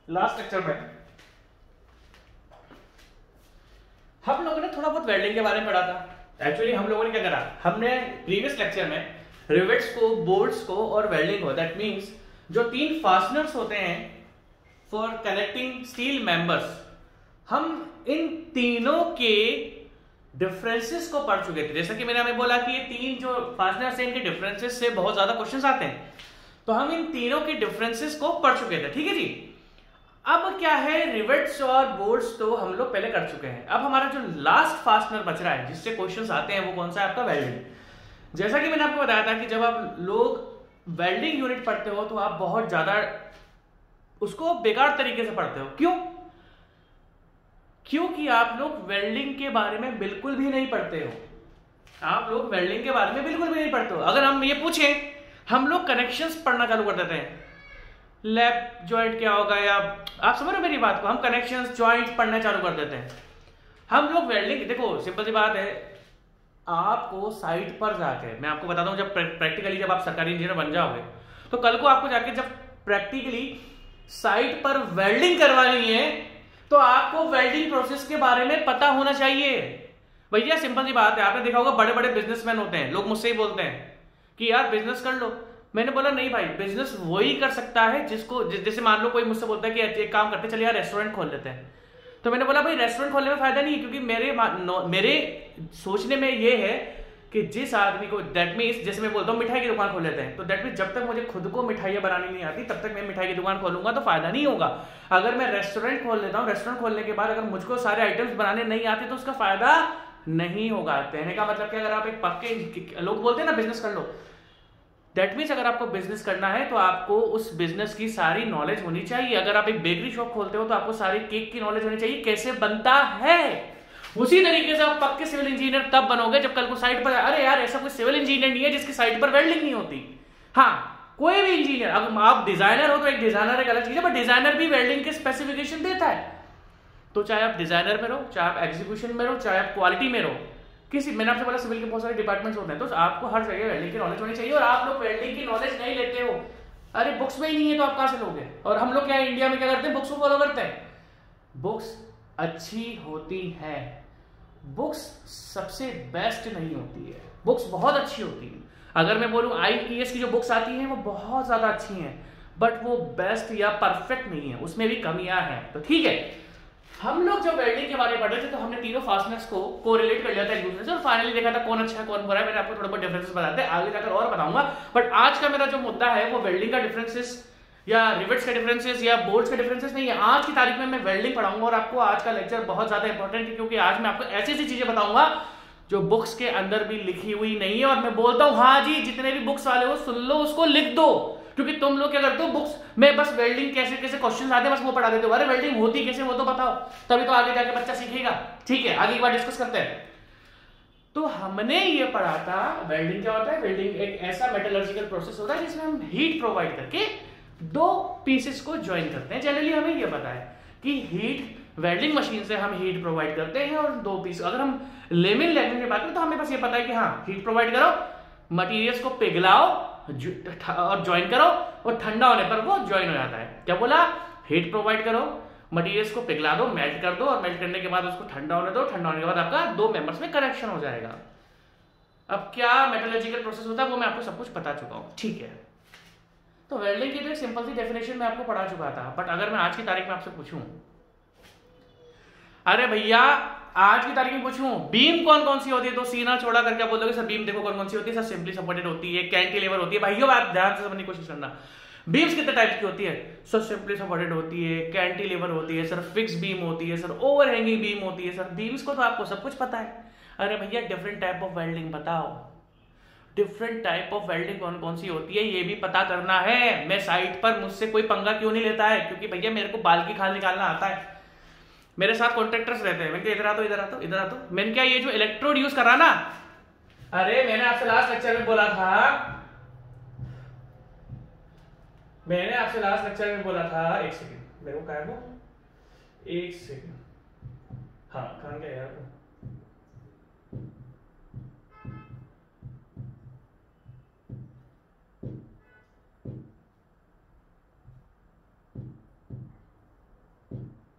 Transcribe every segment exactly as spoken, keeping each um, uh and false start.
Last lecture में हम लोगों ने थोड़ा बहुत वेल्डिंग के बारे में पढ़ा था। एक्चुअली हम लोगों ने क्या करा, हमने प्रीवियस लेक्चर में रिवेट्स को, बोल्ट्स को और वेल्डिंग को, दैट मींस जो तीन फास्टनर्स होते हैं फॉर कनेक्टिंग स्टील मेंबर्स, हम इन तीनों के डिफरेंसेस को पढ़ चुके थे। जैसा कि मैंने हमें बोला कि ये तीन जो फास्टनर्स हैं इनके डिफरेंसेस से बहुत ज्यादा क्वेश्चंस आते हैं, तो हम इन तीनों के डिफरेंसेस को पढ़ चुके थे। ठीक है जी। अब क्या है, रिवेट्स और बोल्ट्स तो हम लोग पहले कर चुके हैं। अब हमारा जो लास्ट फास्टनर बच रहा है जिससे क्वेश्चंस आते हैं वो कौन सा है, आपका वेल्डिंग। जैसा कि मैंने आपको बताया था कि जब आप लोग वेल्डिंग यूनिट पढ़ते हो तो आप बहुत ज्यादा उसको बेकार तरीके से पढ़ते हो। क्यों? क्योंकि आप लोग वेल्डिंग के बारे में बिल्कुल भी नहीं पढ़ते हो। आप लोग वेल्डिंग के बारे में बिल्कुल भी नहीं पढ़ते हो। अगर हम ये पूछें, हम लोग कनेक्शंस पढ़ना चालू कर देते हैं, लैप जॉइंट क्या होगा, या आप समझ रहे हो मेरी बात को, हम कनेक्शंस जॉइंट्स पढ़ना चालू कर देते हैं। हम लोग वेल्डिंग, देखो सिंपल सी बात है, आपको साइट पर जाके मैं आपको बताता हूं, जब प्रैक्टिकली जब आप सरकारी इंजीनियर बन जाओगे तो कल को आपको जाके जब प्रैक्टिकली साइट पर वेल्डिंग करवानी है तो आपको वेल्डिंग प्रोसेस के बारे में पता होना चाहिए। भैया सिंपल सी बात है, आपने देखा होगा बड़े बड़े बिजनेसमैन होते हैं, लोग मुझसे ही बोलते हैं कि यार बिजनेस कर लो। मैंने बोला नहीं भाई, बिजनेस वही कर सकता है जिसको, जैसे मान लो कोई मुझसे बोलता है कि एक काम करते चलिए यार रेस्टोरेंट खोल लेते हैं, तो मैंने बोला भाई रेस्टोरेंट खोलने में फायदा नहीं है, क्योंकि मेरे मेरे सोचने में ये है कि जिस आदमी को, दैट मीन्स जैसे मैं बोलता हूँ मिठाई की दुकान खोल लेते हैं, तो दैट मीन्स जब तक मुझे खुद को मिठाइयाँ बनानी नहीं आती तब तक मैं मिठाई की दुकान खोलूंगा तो फायदा नहीं होगा। अगर मैं रेस्टोरेंट खोल लेता हूँ, रेस्टोरेंट खोलने के बाद अगर मुझको सारे आइटम्स बनाने नहीं आते तो उसका फायदा नहीं होगा। कहने का मतलब कि अगर आप एक पक्के, लोग बोलते हैं ना बिजनेस कर लो, दैट मीन्स अगर आपको बिजनेस करना है तो आपको उस बिजनेस की सारी नॉलेज होनी चाहिए। अगर आप एक बेकरी शॉप खोलते हो तो आपको सारी केक की नॉलेज होनी चाहिए, कैसे बनता है। उसी तरीके से आप पक्के सिविल इंजीनियर तब बनोगे जब कल को साइट पर, अरे यार ऐसा कोई सिविल इंजीनियर नहीं है जिसकी साइट पर वेल्डिंग नहीं होती। हाँ, कोई भी इंजीनियर, अगर आप डिजाइनर हो तो एक डिजाइनर एक अलग चीज है, बट डिजाइनर भी वेल्डिंग के स्पेसिफिकेशन देता है। तो चाहे आप डिजाइनर में रहो, चाहे आप एग्जीक्यूशन में रहो, चाहे आप क्वालिटी में रहो, किसी, मैंने आपसे बोला सिविल के बहुत सारे डिपार्टमेंट्स होते हैं, तो आपको हर जगह वेल्डिंग की नॉलेज होनी चाहिए। और आप लोग वेल्डिंग की नॉलेज नहीं लेते हो, अरे बुक्स में ही नहीं है तो आप कहां से लोगे। और हम लोग क्या इंडिया में क्या करते हैं, बुक्स को फॉलो करते हैं। बुक्स अच्छी होती है, बुक्स सबसे बेस्ट नहीं होती है, बुक्स बहुत अच्छी होती है। अगर मैं बोलूं आईईएस की जो बुक्स आती हैं वो बहुत ज्यादा अच्छी हैं, बट वो बेस्ट या परफेक्ट नहीं है, उसमें भी कमियां हैं। तो ठीक है, हम लोग जब वेल्डिंग के बारे में पढ़ रहे थे तो हमने तीनों फास्टनर्स को कोरिलेट कर लिया था एक दूसरे से और फाइनली देखा था कौन अच्छा है कौन बुरा है। मैंने आपको थोड़ा बहुत डिफरेंसेस बताते हैं, आगे जाकर और बताऊंगा। बट आज का मेरा जो मुद्दा है वो वेल्डिंग का डिफरेंसेस या रिवेट्स के डिफरेंसेस या बोल्ट्स के डिफरेंसेस नहीं है। आज की तारीख में मैं वेल्डिंग पढ़ाऊंगा और आपको आज का लेक्चर बहुत ज्यादा इंपॉर्टेंट है, क्योंकि आज मैं आपको ऐसी ऐसी चीजें बताऊंगा जो बुक्स के अंदर भी लिखी हुई नहीं है। और मैं बोलता हूं हाँ जी, जितने भी बुक्स वाले हो सुन लो, उसको लिख दो, क्योंकि तुम लोग क्या करते हो बुक्स में बस वेल्डिंग कैसे कैसे क्वेश्चन आते हैं बस वो पढ़ा देते हो। अरे वेल्डिंग होती कैसे वो तो बताओ, तभी तो आगे जाके बच्चा सीखेगा। ठीक है, आगे एक बार डिस्कस करते हैं। तो हमने ये पढ़ा था वेल्डिंग क्या होता है। वेल्डिंग एक ऐसा मेटलर्जिकल प्रोसेस होता है जिसमें हम हीट प्रोवाइड करके दो पीसेस को ज्वाइन करते हैं। जनरली हमें ये पता है कि हीट वेल्डिंग मशीन से हम हीट प्रोवाइड करते हैं और दो पीस, अगर हम लेमिन लैंग्वेज में बात करें तो हमें बस ये पता है कि हाँ हीट प्रोवाइड करो, मटेरियल्स को पिघलाओ और ज्वाइन करो और ठंडा होने पर वो ज्वाइन हो जाता है। क्या बोला, हीट प्रोवाइड करो, मटेरियल्स को पिघला दो, मेल्ट कर दो और मेल्ट करने के बाद उसको ठंडा होने दो, ठंडा होने के बाद आपका दो मेंबर्स में कनेक्शन हो जाएगा। अब क्या मेटलर्जिकल प्रोसेस होता है वो मैं आपको सब कुछ बता चुका हूं। ठीक है, तो वेल्डिंग की तो एक सिंपल सी डेफिनेशन मैं आपको पढ़ा चुका था। बट अगर मैं आज की तारीख में आपसे पूछूं, अरे भैया आज की तारीख में पूछूं बीम कौन कौन सी होती है, तो सीना चौड़ा करके आप बोलोगे सर बीम देखो कौन कौन सी होती है। सर सिंपली सपोर्टेड होती है, कैंटिलीवर होती है। भाइयों आप ध्यान से समझने की कोशिश करना, बीम्स कितने टाइप की होती है। सर सिंपली सपोर्टेड होती है, कैंटिलीवर होती है, सर फिक्स बीम होती है, सर ओवरहैंगिंग बीम होती है। सर बीम्स को तो आपको सब कुछ पता है। अरे भैया डिफरेंट टाइप ऑफ वेल्डिंग बताओ, डिफरेंट टाइप ऑफ वेल्डिंग कौन कौन सी होती है ये भी पता करना है। मैं साइट पर मुझसे कोई पंगा क्यों नहीं लेता है, क्योंकि भैया मेरे को बाल की खाल निकालना आता है। मेरे साथ कॉन्ट्रैक्टर्स रहते हैं, मैं क्या इधर आ तो इधर आ तो इधर आ तो मैंने क्या ये जो इलेक्ट्रोड यूज कर रहा ना, अरे मैंने आपसे लास्ट लेक्चर में बोला था मैंने आपसे लास्ट लेक्चर में बोला था एक सेकंड मेरे को क्या है वो एक सेकंड हाँ कहां गया यार।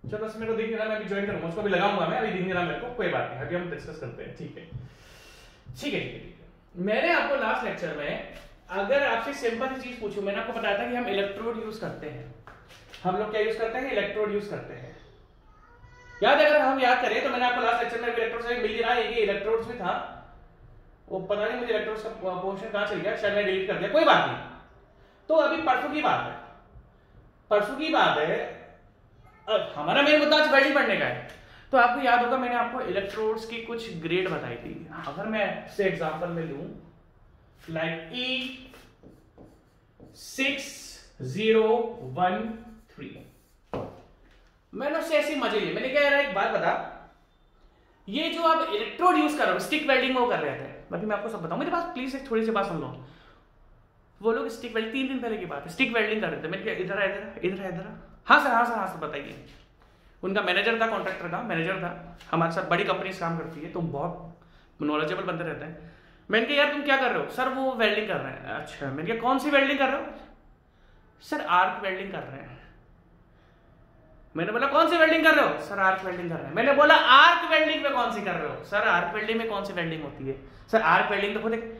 चलो बस मेरे को दिख नहीं रहा, मैं अभी ज्वाइन करूंगा, उसको भी लगाऊंगा मैं, अभी दिख नहीं रहा मेरे को, कोई बात नहीं, अभी हम डिस्कस करते हैं। ठीक है ठीक है ठीक है। मैंने आपको लास्ट लेक्चर में अगर आपसे सिंपल सी चीज पूछूं, मैंने आपको बताया था कि हम इलेक्ट्रोड यूज करते हैं। हम लोग क्या यूज करते हैं? इलेक्ट्रोड यूज करते हैं। याद अगर हम याद करें तो मैंने आपको लास्ट लेक्चर में इलेक्ट्रोड से मिल ही रहा है, ये इलेक्ट्रोड्स भी था, वो पता नहीं मुझे इलेक्ट्रोड्स का पोर्शन कहां चल गया, शायद मैं डिलीट कर दिया, कोई बात नहीं। तो अभी परसों की बात है, परसों की बात है, अब हमारा मेन मुद्दा आज वेल्डिंग पढ़ने का है। तो आपको याद होगा मैंने आपको इलेक्ट्रोड्स की कुछ ग्रेड बताई थी। अगर मैं से एग्जांपल में लूं like E six zero one three, मैंने उससे ऐसी मजे लिए, मैंने क्या यार एक बात बता, ये जो आप इलेक्ट्रोड यूज कर रहे हो स्टिक वेल्डिंग वो कर रहे थे, बाकी मैं आपको सब बताऊं, मेरे पास प्लीज एक थोड़ी सी बात सुन लो। वो लोग स्टिक वेल्डिंग, तीन दिन पहले की बात है, स्टिक वेल्डिंग कर रहे थे। मैंने क्या इधर इधर इधर इधर हाँ सर हाँ सर हाँ सर बताइए। उनका मैनेजर था, कॉन्ट्रैक्टर का मैनेजर था, हमारे साथ बड़ी कंपनी से काम करती है, तो बहुत नॉलेजेबल बनते रहते हैं। मैंने कहा यार तुम क्या कर रहे हो? सर वो वेल्डिंग कर रहे हैं। अच्छा, मैंने कहा कौन सी वेल्डिंग कर रहे हो? सर आर्क वेल्डिंग कर रहे हैं। मैंने बोला कौन सी वेल्डिंग कर रहे हो? सर आर्क वेल्डिंग कर रहे हैं। मैंने बोला आर्क वेल्डिंग में कौन सी कर रहे हो? सर आर्क वेल्डिंग में कौन सी वेल्डिंग होती है? सर आर्क वेल्डिंग तो खुद एक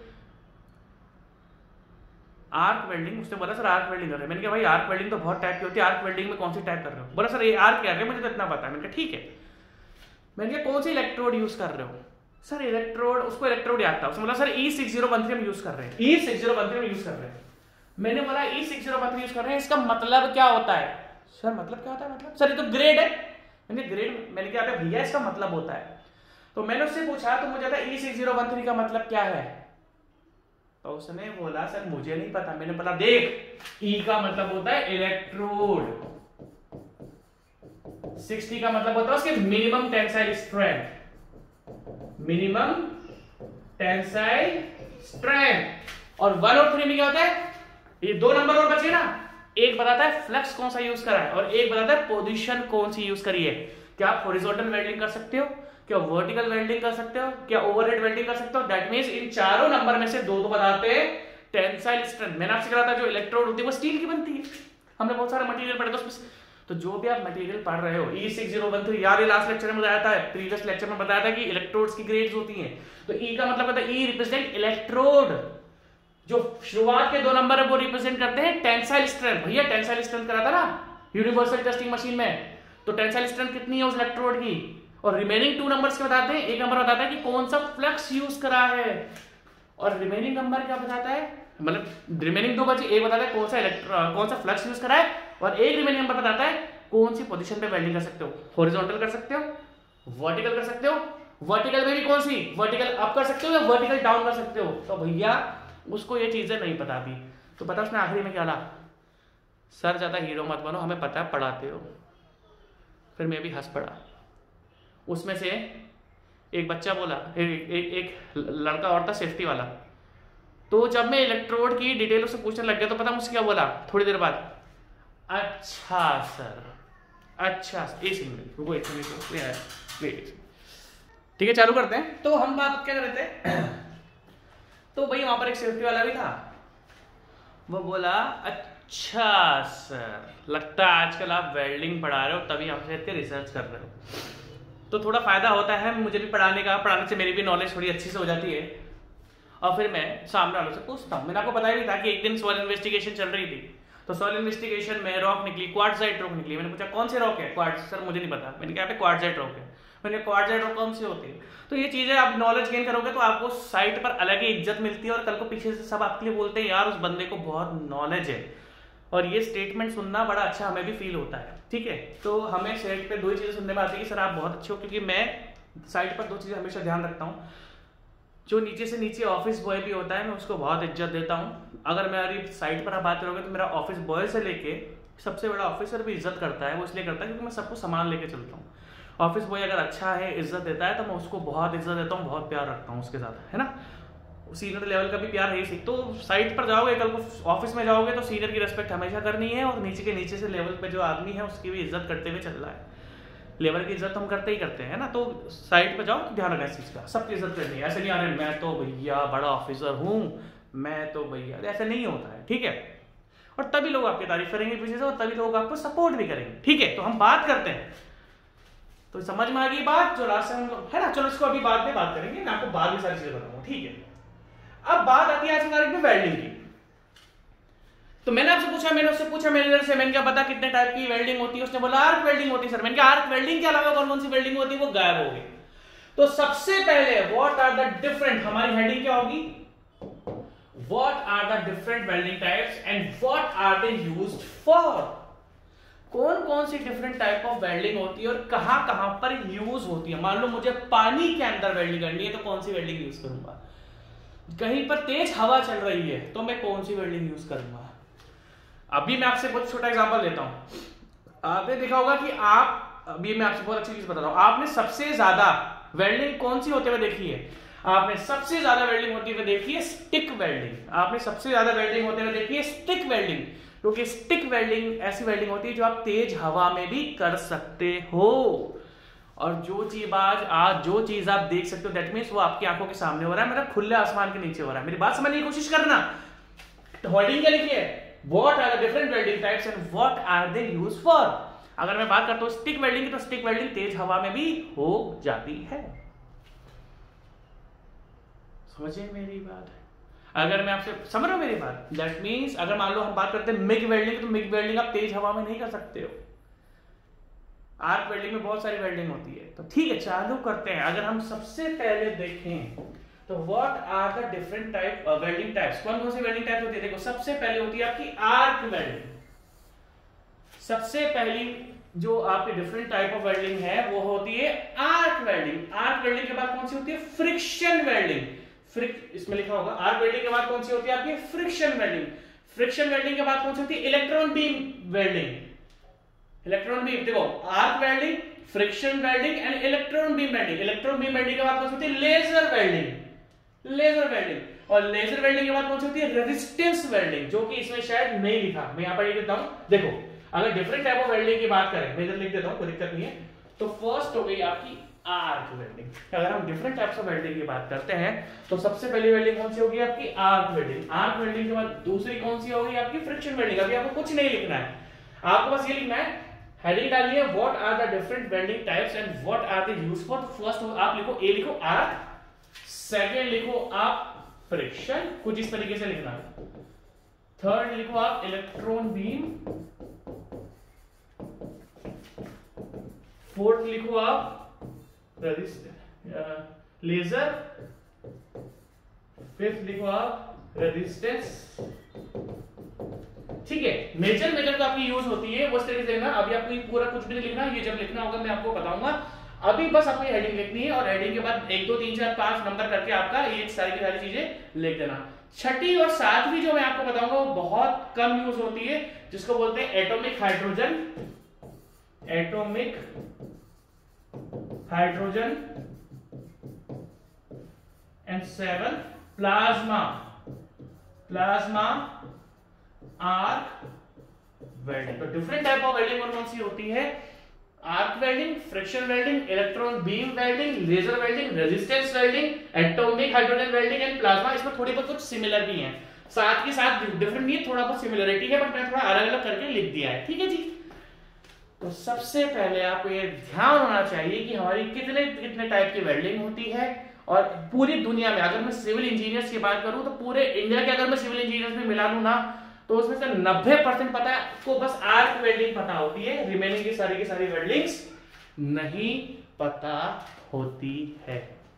आर्क वेल्डिंग, उसने बोला सर आर्क वेल्डिंग कर रहे हैं। मैंने कहा भाई आर्क वेल्डिंग तो बहुत टाइप की होती है, आर्क वेल्डिंग में कौन सी टाइप कर रहे हो? बोला सर ये आर्क क्या है, मुझे तो इतना पता है। मैंने कहा ठीक है। मैंने कहा कौन सी इलेक्ट्रोड यूज कर रहे हो? सर इलेक्ट्रोड, उसको इलेक्ट्रोड याद था, उसने बोला sir E six zero one three हम यूज कर रहे हैं, E six zero one three हम यूज कर रहे हैं। मैंने बोला E six zero one three use कर रहे हैं, इसका मतलब क्या होता है? सर मतलब क्या होता है? मतलब सर ये तो ग्रेड है। मैंने ग्रेड, मैंने क्या भैया इसका मतलब होता है। तो मैंने उससे पूछा तो मुझे था E six zero one three का मतलब क्या है? तो उसने बोला सर मुझे नहीं पता। मैंने बोला देख ई का मतलब होता है इलेक्ट्रोड, सिक्सटी का मतलब होता है उसके minimum tensile strength, minimum tensile strength. और वन और थ्री में क्या होता है? ये दो नंबर और बचे ना, एक बताता है फ्लक्स कौन सा यूज करा है और एक बताता है पोजीशन कौन सी यूज करी है। क्या आप हॉरिजॉन्टल वेल्डिंग कर सकते हो? क्या वर्टिकल वेल्डिंग कर सकते हो? क्या ओवरहेड वेल्डिंग कर सकते हो? दैट मींस इन चारों नंबर में से दो तो बताते हैं टेंसाइल स्ट्रेंथ। मैंने आपसे कहा था जो इलेक्ट्रोड होती है वो स्टील की बनती है, हमने बहुत सारा मटेरियल पढ़ा था उसमें। तो जो भी आप मटेरियल पढ़ रहे हो, E six zero one three, यार ये लास्ट लेक्चर में बताया था, प्रीवियस लेक्चर में बताया था कि इलेक्ट्रोड्स की ग्रेड्स होती हैं। तो ई का मतलब होता है ई रिप्रेजेंट इलेक्ट्रोड, जो शुरुआत के दो नंबर है वो रिप्रेजेंट करते हैं टेंसाइल स्ट्रेंथ। भैया टेंसाइल स्ट्रेंथ करा था ना यूनिवर्सल टेस्टिंग मशीन में, तो टेंसाइल स्ट्रेंथ कितनी है उस इलेक्ट्रोड की। और रिमेनिंग टू नंबर्स के बताते हैं, एक नंबर बताता है कि कौन सा फ्लक्स यूज करा है, और रिमेनिंग नंबर क्या बताता है, मतलब रिमेनिंग दो बचे, एक बताता है कौन सा इलेक्ट्रो कौन सा फ्लक्स यूज करा है, और एक रिमेनिंग नंबर बताता है कौन सी पोजीशन पे वेल्डिंग कर सकते हो। हॉरिजॉन्टल कर सकते हो, वर्टिकल कर सकते हो, वर्टिकल में भी कौन सी, वर्टिकल अप कर सकते हो या वर्टिकल डाउन कर सकते हो। तो भैया उसको ये चीजें नहीं पता थी। तो पता उसने आखिरी में क्या ला, सर ज्यादा हीरो मत बनो, हमें पता है पढ़ाते हो। फिर मैं भी हंस पड़ा। उसमें से एक बच्चा बोला, ए, ए, एक लड़का और था सेफ्टी वाला, तो जब मैं इलेक्ट्रोड की डिटेल उससे पूछने लग गया तो पता मुझसे क्या बोला थोड़ी देर बाद, अच्छा सर, अच्छा एक मिनट रुको, एक मिनट, ठीक है चालू करते हैं। तो हम बात क्या कर रहे थे, तो भाई वहां पर एक सेफ्टी वाला भी था, वो बोला अच्छा सर, लगता है आजकल आप वेल्डिंग पढ़ा रहे हो तभी हमसे इतने रिसर्च कर रहे हो। तो थोड़ा फायदा होता है मुझे भी पढ़ाने का, पढ़ाने से मेरी भी नॉलेज थोड़ी अच्छी से हो जाती है। और फिर मैं सामने वालों से पूछता हूँ। मैंने आपको बताया भी था कि एक दिन सॉइल इन्वेस्टिगेशन चल रही थी, तो सॉइल इन्वेस्टिगेशन में रॉक निकली, क्वार्ट्जाइट रॉक निकली। मैंने पूछा कौन से रॉक है? क्वार्ट्ज। सर मुझे नहीं पता। मैंने कहा पे क्वार्ट्जाइट रॉक है। मैंने क्वार्ट्जाइट रॉक कौन सी होती है? तो ये चीजें आप नॉलेज गेन करोगे तो आपको साइट पर अलग ही इज्जत मिलती है, और कल को पीछे से सब आपके लिए बोलते हैं यार उस बंदे को बहुत नॉलेज है। और ये स्टेटमेंट सुनना बड़ा अच्छा हमें भी फील होता है, ठीक है। तो हमें साइट पे दो ही चीजें सुनने में आती है कि सर आप बहुत अच्छे हो, क्योंकि मैं साइट पर दो चीजें हमेशा ध्यान रखता हूँ। जो नीचे से नीचे ऑफिस बॉय भी होता है, मैं उसको बहुत इज्जत देता हूँ। अगर मेरी साइट पर आप बात करोगे तो मेरा ऑफिस बॉय से लेके सबसे बड़ा ऑफिसर भी इज्जत करता है। वो इसलिए करता है क्योंकि मैं सबको सामान लेके चलता हूँ। ऑफिस बॉय अगर अच्छा है, इज्जत देता है, तो मैं उसको बहुत इज्जत देता हूँ, बहुत प्यार रखता हूँ उसके साथ, है ना। सीनियर लेवल का भी प्यार है ही। तो साइट पर जाओगे, कल को ऑफिस में जाओगे तो सीनियर की रिस्पेक्ट हमेशा करनी है, और नीचे के नीचे से लेवल पे जो आदमी है उसकी भी इज्जत करते हुए चल रहा है। लेवल की इज्जत हम करते ही करते हैं ना। तो साइट पर जाओ तो ध्यान रखना इस चीज का, सबकी इज्जत करनी है। ऐसे नहीं आ रहे मैं तो भैया बड़ा ऑफिसर हूँ, मैं तो भैया, ऐसा नहीं होता है, ठीक है। और तभी लोग आपकी तारीफ करेंगे पीछे से, और तभी लोग आपको सपोर्ट भी करेंगे, ठीक है। तो हम बात करते हैं तो समझ में आ गई बात जो लास्ट टाइम है ना। चलो इसको अभी बाद में बात करेंगे, मैं आपको बाद में सारी चीजें बताऊंगा, ठीक है। अब बात आती है आज की तारीख में वेल्डिंग की। तो मैंने आपसे पूछा, मैंने उससे पूछा मैनेजर से, मैंने क्या पता कितने टाइप की वेल्डिंग होती है, उसने बोला आर्क वेल्डिंग होती है सर। मैंने कहा आर्क वेल्डिंग के अलावा कौन कौन सी वेल्डिंग होती है, वो गायब हो गई। तो सबसे पहले व्हाट आर द डिफरेंट, हमारी हेडिंग क्या होगी, what are the different welding types and what are they used for. कौन कौन सी डिफरेंट टाइप ऑफ वेल्डिंग होती है और कहां कहां पर यूज होती है। मान लो मुझे पानी के अंदर वेल्डिंग करनी है तो कौन सी वेल्डिंग यूज करूंगा, कहीं पर तेज हवा चल रही है तो मैं कौन सी वेल्डिंग यूज करूंगा। अभी मैं आपसे बहुत छोटा एग्जांपल देता हूं। आपने देखा होगा कि आप, अभी मैं आपसे बहुत अच्छी चीज बता रहा हूं, आपने सबसे ज्यादा वेल्डिंग कौन सी होते हुए देखी है, आपने सबसे ज्यादा वेल्डिंग होती हुए देखी है स्टिक वेल्डिंग। आपने सबसे ज्यादा वेल्डिंग होते हुए देखी है स्टिक वेल्डिंग, क्योंकि स्टिक वेल्डिंग ऐसी वेल्डिंग होती है जो आप तेज हवा में भी कर सकते हो। और जो चीज आज आज जो चीज आप देख सकते हो दैट मींस वो आपकी आंखों के सामने हो रहा है, मतलब खुले आसमान के नीचे हो रहा है। मेरी बात समझने की कोशिश करना। हेडिंग क्या लिखी है, what are the different welding types and what are they used for. अगर मैं बात करता हूं स्टिक वेल्डिंग की तो स्टिक वेल्डिंग तेज हवा में भी हो जाती है। समझिए मेरी बात। अगर मैं आपसे समझ रहा हूं मेरी बात, दैट मींस अगर मान लो हम बात करते हैं मिग वेल्डिंग, तो मिग वेल्डिंग आप तेज हवा में नहीं कर सकते हो। आर्क वेल्डिंग में बहुत सारी वेल्डिंग होती है। तो ठीक है चालू करते हैं। अगर हम सबसे पहले देखें तो what are the different type welding types, कौन कौन सी वेल्डिंग टाइप होती है। देखो सबसे पहले होती है आपकी आर्क वेल्डिंग। सबसे पहली जो आपकी डिफरेंट टाइप ऑफ वेल्डिंग है वो होती है आर्क वेल्डिंग। आर्क वेल्डिंग के बाद कौन सी होती है, फ्रिक्शन वेल्डिंग। फ्रिक इसमें लिखा होगा आर्क वेल्डिंग के बाद कौन सी होती है आपकी फ्रिक्शन वेल्डिंग। फ्रिक्शन वेल्डिंग के बाद कौन सी होती है electron beam welding. Electron beam, देखो arc welding, friction welding and electron beam welding. Electron beam welding के बाद कौन सी होती है लेजर वेल्डिंग। लेजर वेल्डिंग और लेजर वेल्डिंग के बाद कौन सी होती है रेजिस्टेंस वेल्डिंग, जो कि इसमें शायद नहीं लिखा, मैं यहां पर लिख देता हूं। देखो अगर डिफरेंट टाइप ऑफ वेल्डिंग की बात करें, मैं इधर लिख देता हूं कोई दिक्कत नहीं है। तो फर्स्ट हो गई आपकी आर्क वेल्डिंग। अगर हम डिफरेंट टाइप्स ऑफ वेल्डिंग की बात करते हैं तो सबसे पहली वेल्डिंग कौन सी होगी आपकी आर्क वेल्डिंग। आर्क वेल्डिंग के बाद दूसरी कौन सी होगी आपकी फ्रिक्शन वेल्डिंग। अभी आपको कुछ नहीं लिखना है, आपको बस ये लिखना है, हेडिंग डालिए what are the different welding types and what are they used for. First आप लिखो ए लिखो आर्क, सेकेंड लिखो आप फ्रिक्शन, कुछ इस तरीके से लिखना है। थर्ड लिखो आप इलेक्ट्रॉन बीम, फोर्थ लिखो आप लेजर, फिफ्थ लिखो आप रेजिस्टेंस। ठीक है, मेजर मेजर तो आपकी यूज होती है उस तरीके से लिखना। अभी आपको ये पूरा कुछ भी नहीं लिखना, ये जब लिखना होगा मैं आपको बताऊंगा। अभी बस आपको ये हेडिंग लिखनी है और हेडिंग के बाद एक दो तीन चार पांच नंबर करके आपका ये सारी की सारी चीजें लिख देना। छठी और सातवीं जो मैं आपको बताऊंगा वो बहुत कम यूज होती है, जिसको बोलते हैं atomic hydrogen, atomic hydrogen and seven plasma, plasma arc welding. तो डिफरेंट टाइप ऑफ वेल्डिंग कौन कौन सी होती है, arc welding, friction welding, electron beam welding, laser welding, resistance welding, atomic hydrogen welding and plasma. इसमें थोड़ी बहुत कुछ सिमिलर भी है, साथ के साथ डिफरेंट नहीं है, थोड़ा बहुत सिमिलरिटी है, बट मैं थोड़ा अलग अलग करके लिख दिया है। ठीक है जी। तो सबसे पहले आपको ये ध्यान होना चाहिए कि हमारी कितने कितने टाइप की वेल्डिंग होती है। और पूरी दुनिया में अगर मैं सिविल इंजीनियर्स की बात करूं तो पूरे इंडिया के अगर मैं सिविल इंजीनियर्स में मिला लूं ना तो उसमें से नब्बे परसेंट पता है आपको, बस आर्क वेल्डिंग पता होती है, रिमेनिंग की सारी की सारी वेल्डिंग्स नहीं पता होती है।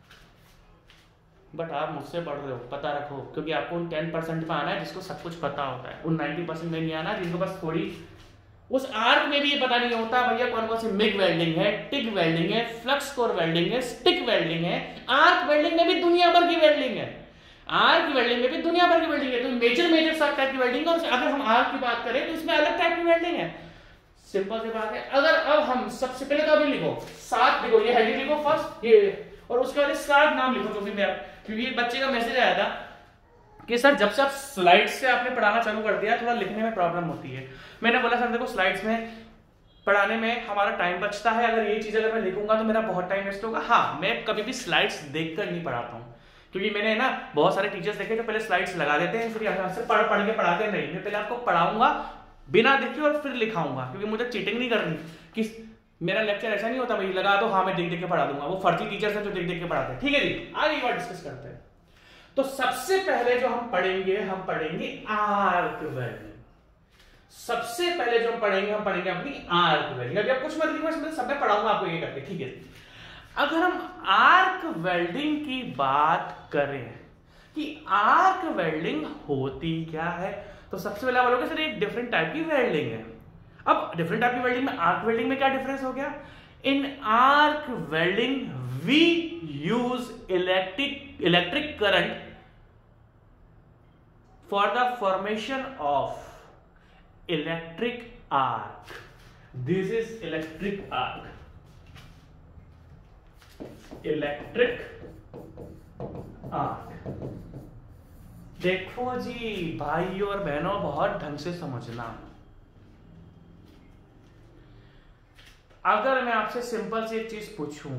बट आप मुझसे पढ़ रहे हो, पता रखो, क्योंकि आपको उन टेन परसेंट में आना है जिसको सब कुछ पता होता है, उन नाइन्टी परसेंट में नहीं आना जिनको बस थोड़ी उस आर्क में भी ये पता नहीं होता भैया कौन कौन सी मिग वेल्डिंग है, टिक वेल्डिंग है, फ्लक्स कोर वेल्डिंग है, स्टिक वेल्डिंग है। आर्क वेल्डिंग में भी दुनिया भर की वेल्डिंग है, आर्क वेल्डिंग में भी दुनिया भर की वेल्डिंग है। तो मेजर मेजर सब टाइप की वेल्डिंग है, और अगर हम आर्क की बात करें तो इसमें अलग टाइप की वेल्डिंग है। सिंपल सी बात है। अगर अब हम सबसे पहले तो अभी लिखो सात, लिखो ये हेडिंग लिखो फर्स्ट ये, और उसके बाद सात नाम लिखो, जो भी मैं, क्योंकि बच्चे का मैसेज आया था कि सर जब से आप स्लाइड्स से आपने पढ़ाना चालू कर दिया थोड़ा लिखने में प्रॉब्लम होती है। मैंने बोला सर देखो स्लाइड्स में पढ़ाने में हमारा टाइम बचता है, अगर ये चीज अगर मैं लिखूंगा तो मेरा बहुत टाइम वेस्ट होगा। हाँ, मैं कभी भी स्लाइड्स देखकर नहीं पढ़ाता हूँ, क्योंकि मैंने ना बहुत सारे टीचर्स देखे जो पहले स्लाइड्स लगा देते हैं फिर यहाँ से पढ़ पढ़ के पढ़ाते नहीं। मैं पहले आपको पढ़ाऊंगा बिना देखे और फिर लिखाऊंगा, क्योंकि मुझे चीटिंग नहीं करनी कि मेरा लेक्चर ऐसा नहीं होता भाई लगा दो हाँ मैं देख देख के पढ़ा दूंगा, वो फर्जी टीचर्स हैं जो देख देख के पढ़ाते हैं। ठीक है जी, आगे बात डिस्कस करते हैं। तो सबसे पहले जो हम पढ़ेंगे हम पढ़ेंगे आर्क वेल्डिंग। सबसे पहले जो हम पढ़ेंगे हम पढ़ेंगे अपनी आर्क वेल्डिंग। अभी आप कुछ मत लिखो, मैं सब में पढ़ाऊंगा आपको ये करके। ठीक है, अगर हम आर्क वेल्डिंग की बात करें कि आर्क वेल्डिंग होती क्या है, तो सबसे पहले बोलोगे सर एक डिफरेंट टाइप की वेल्डिंग है। अब डिफरेंट टाइप की वेल्डिंग में आर्क वेल्डिंग में क्या डिफरेंस हो गया? In arc welding we use electric electric current for the formation of electric arc. This is electric arc, electric arc. देखो जी भाई और बहनों, बहुत ढंग से समझना। अगर मैं आपसे सिंपल सी एक चीज पूछूं,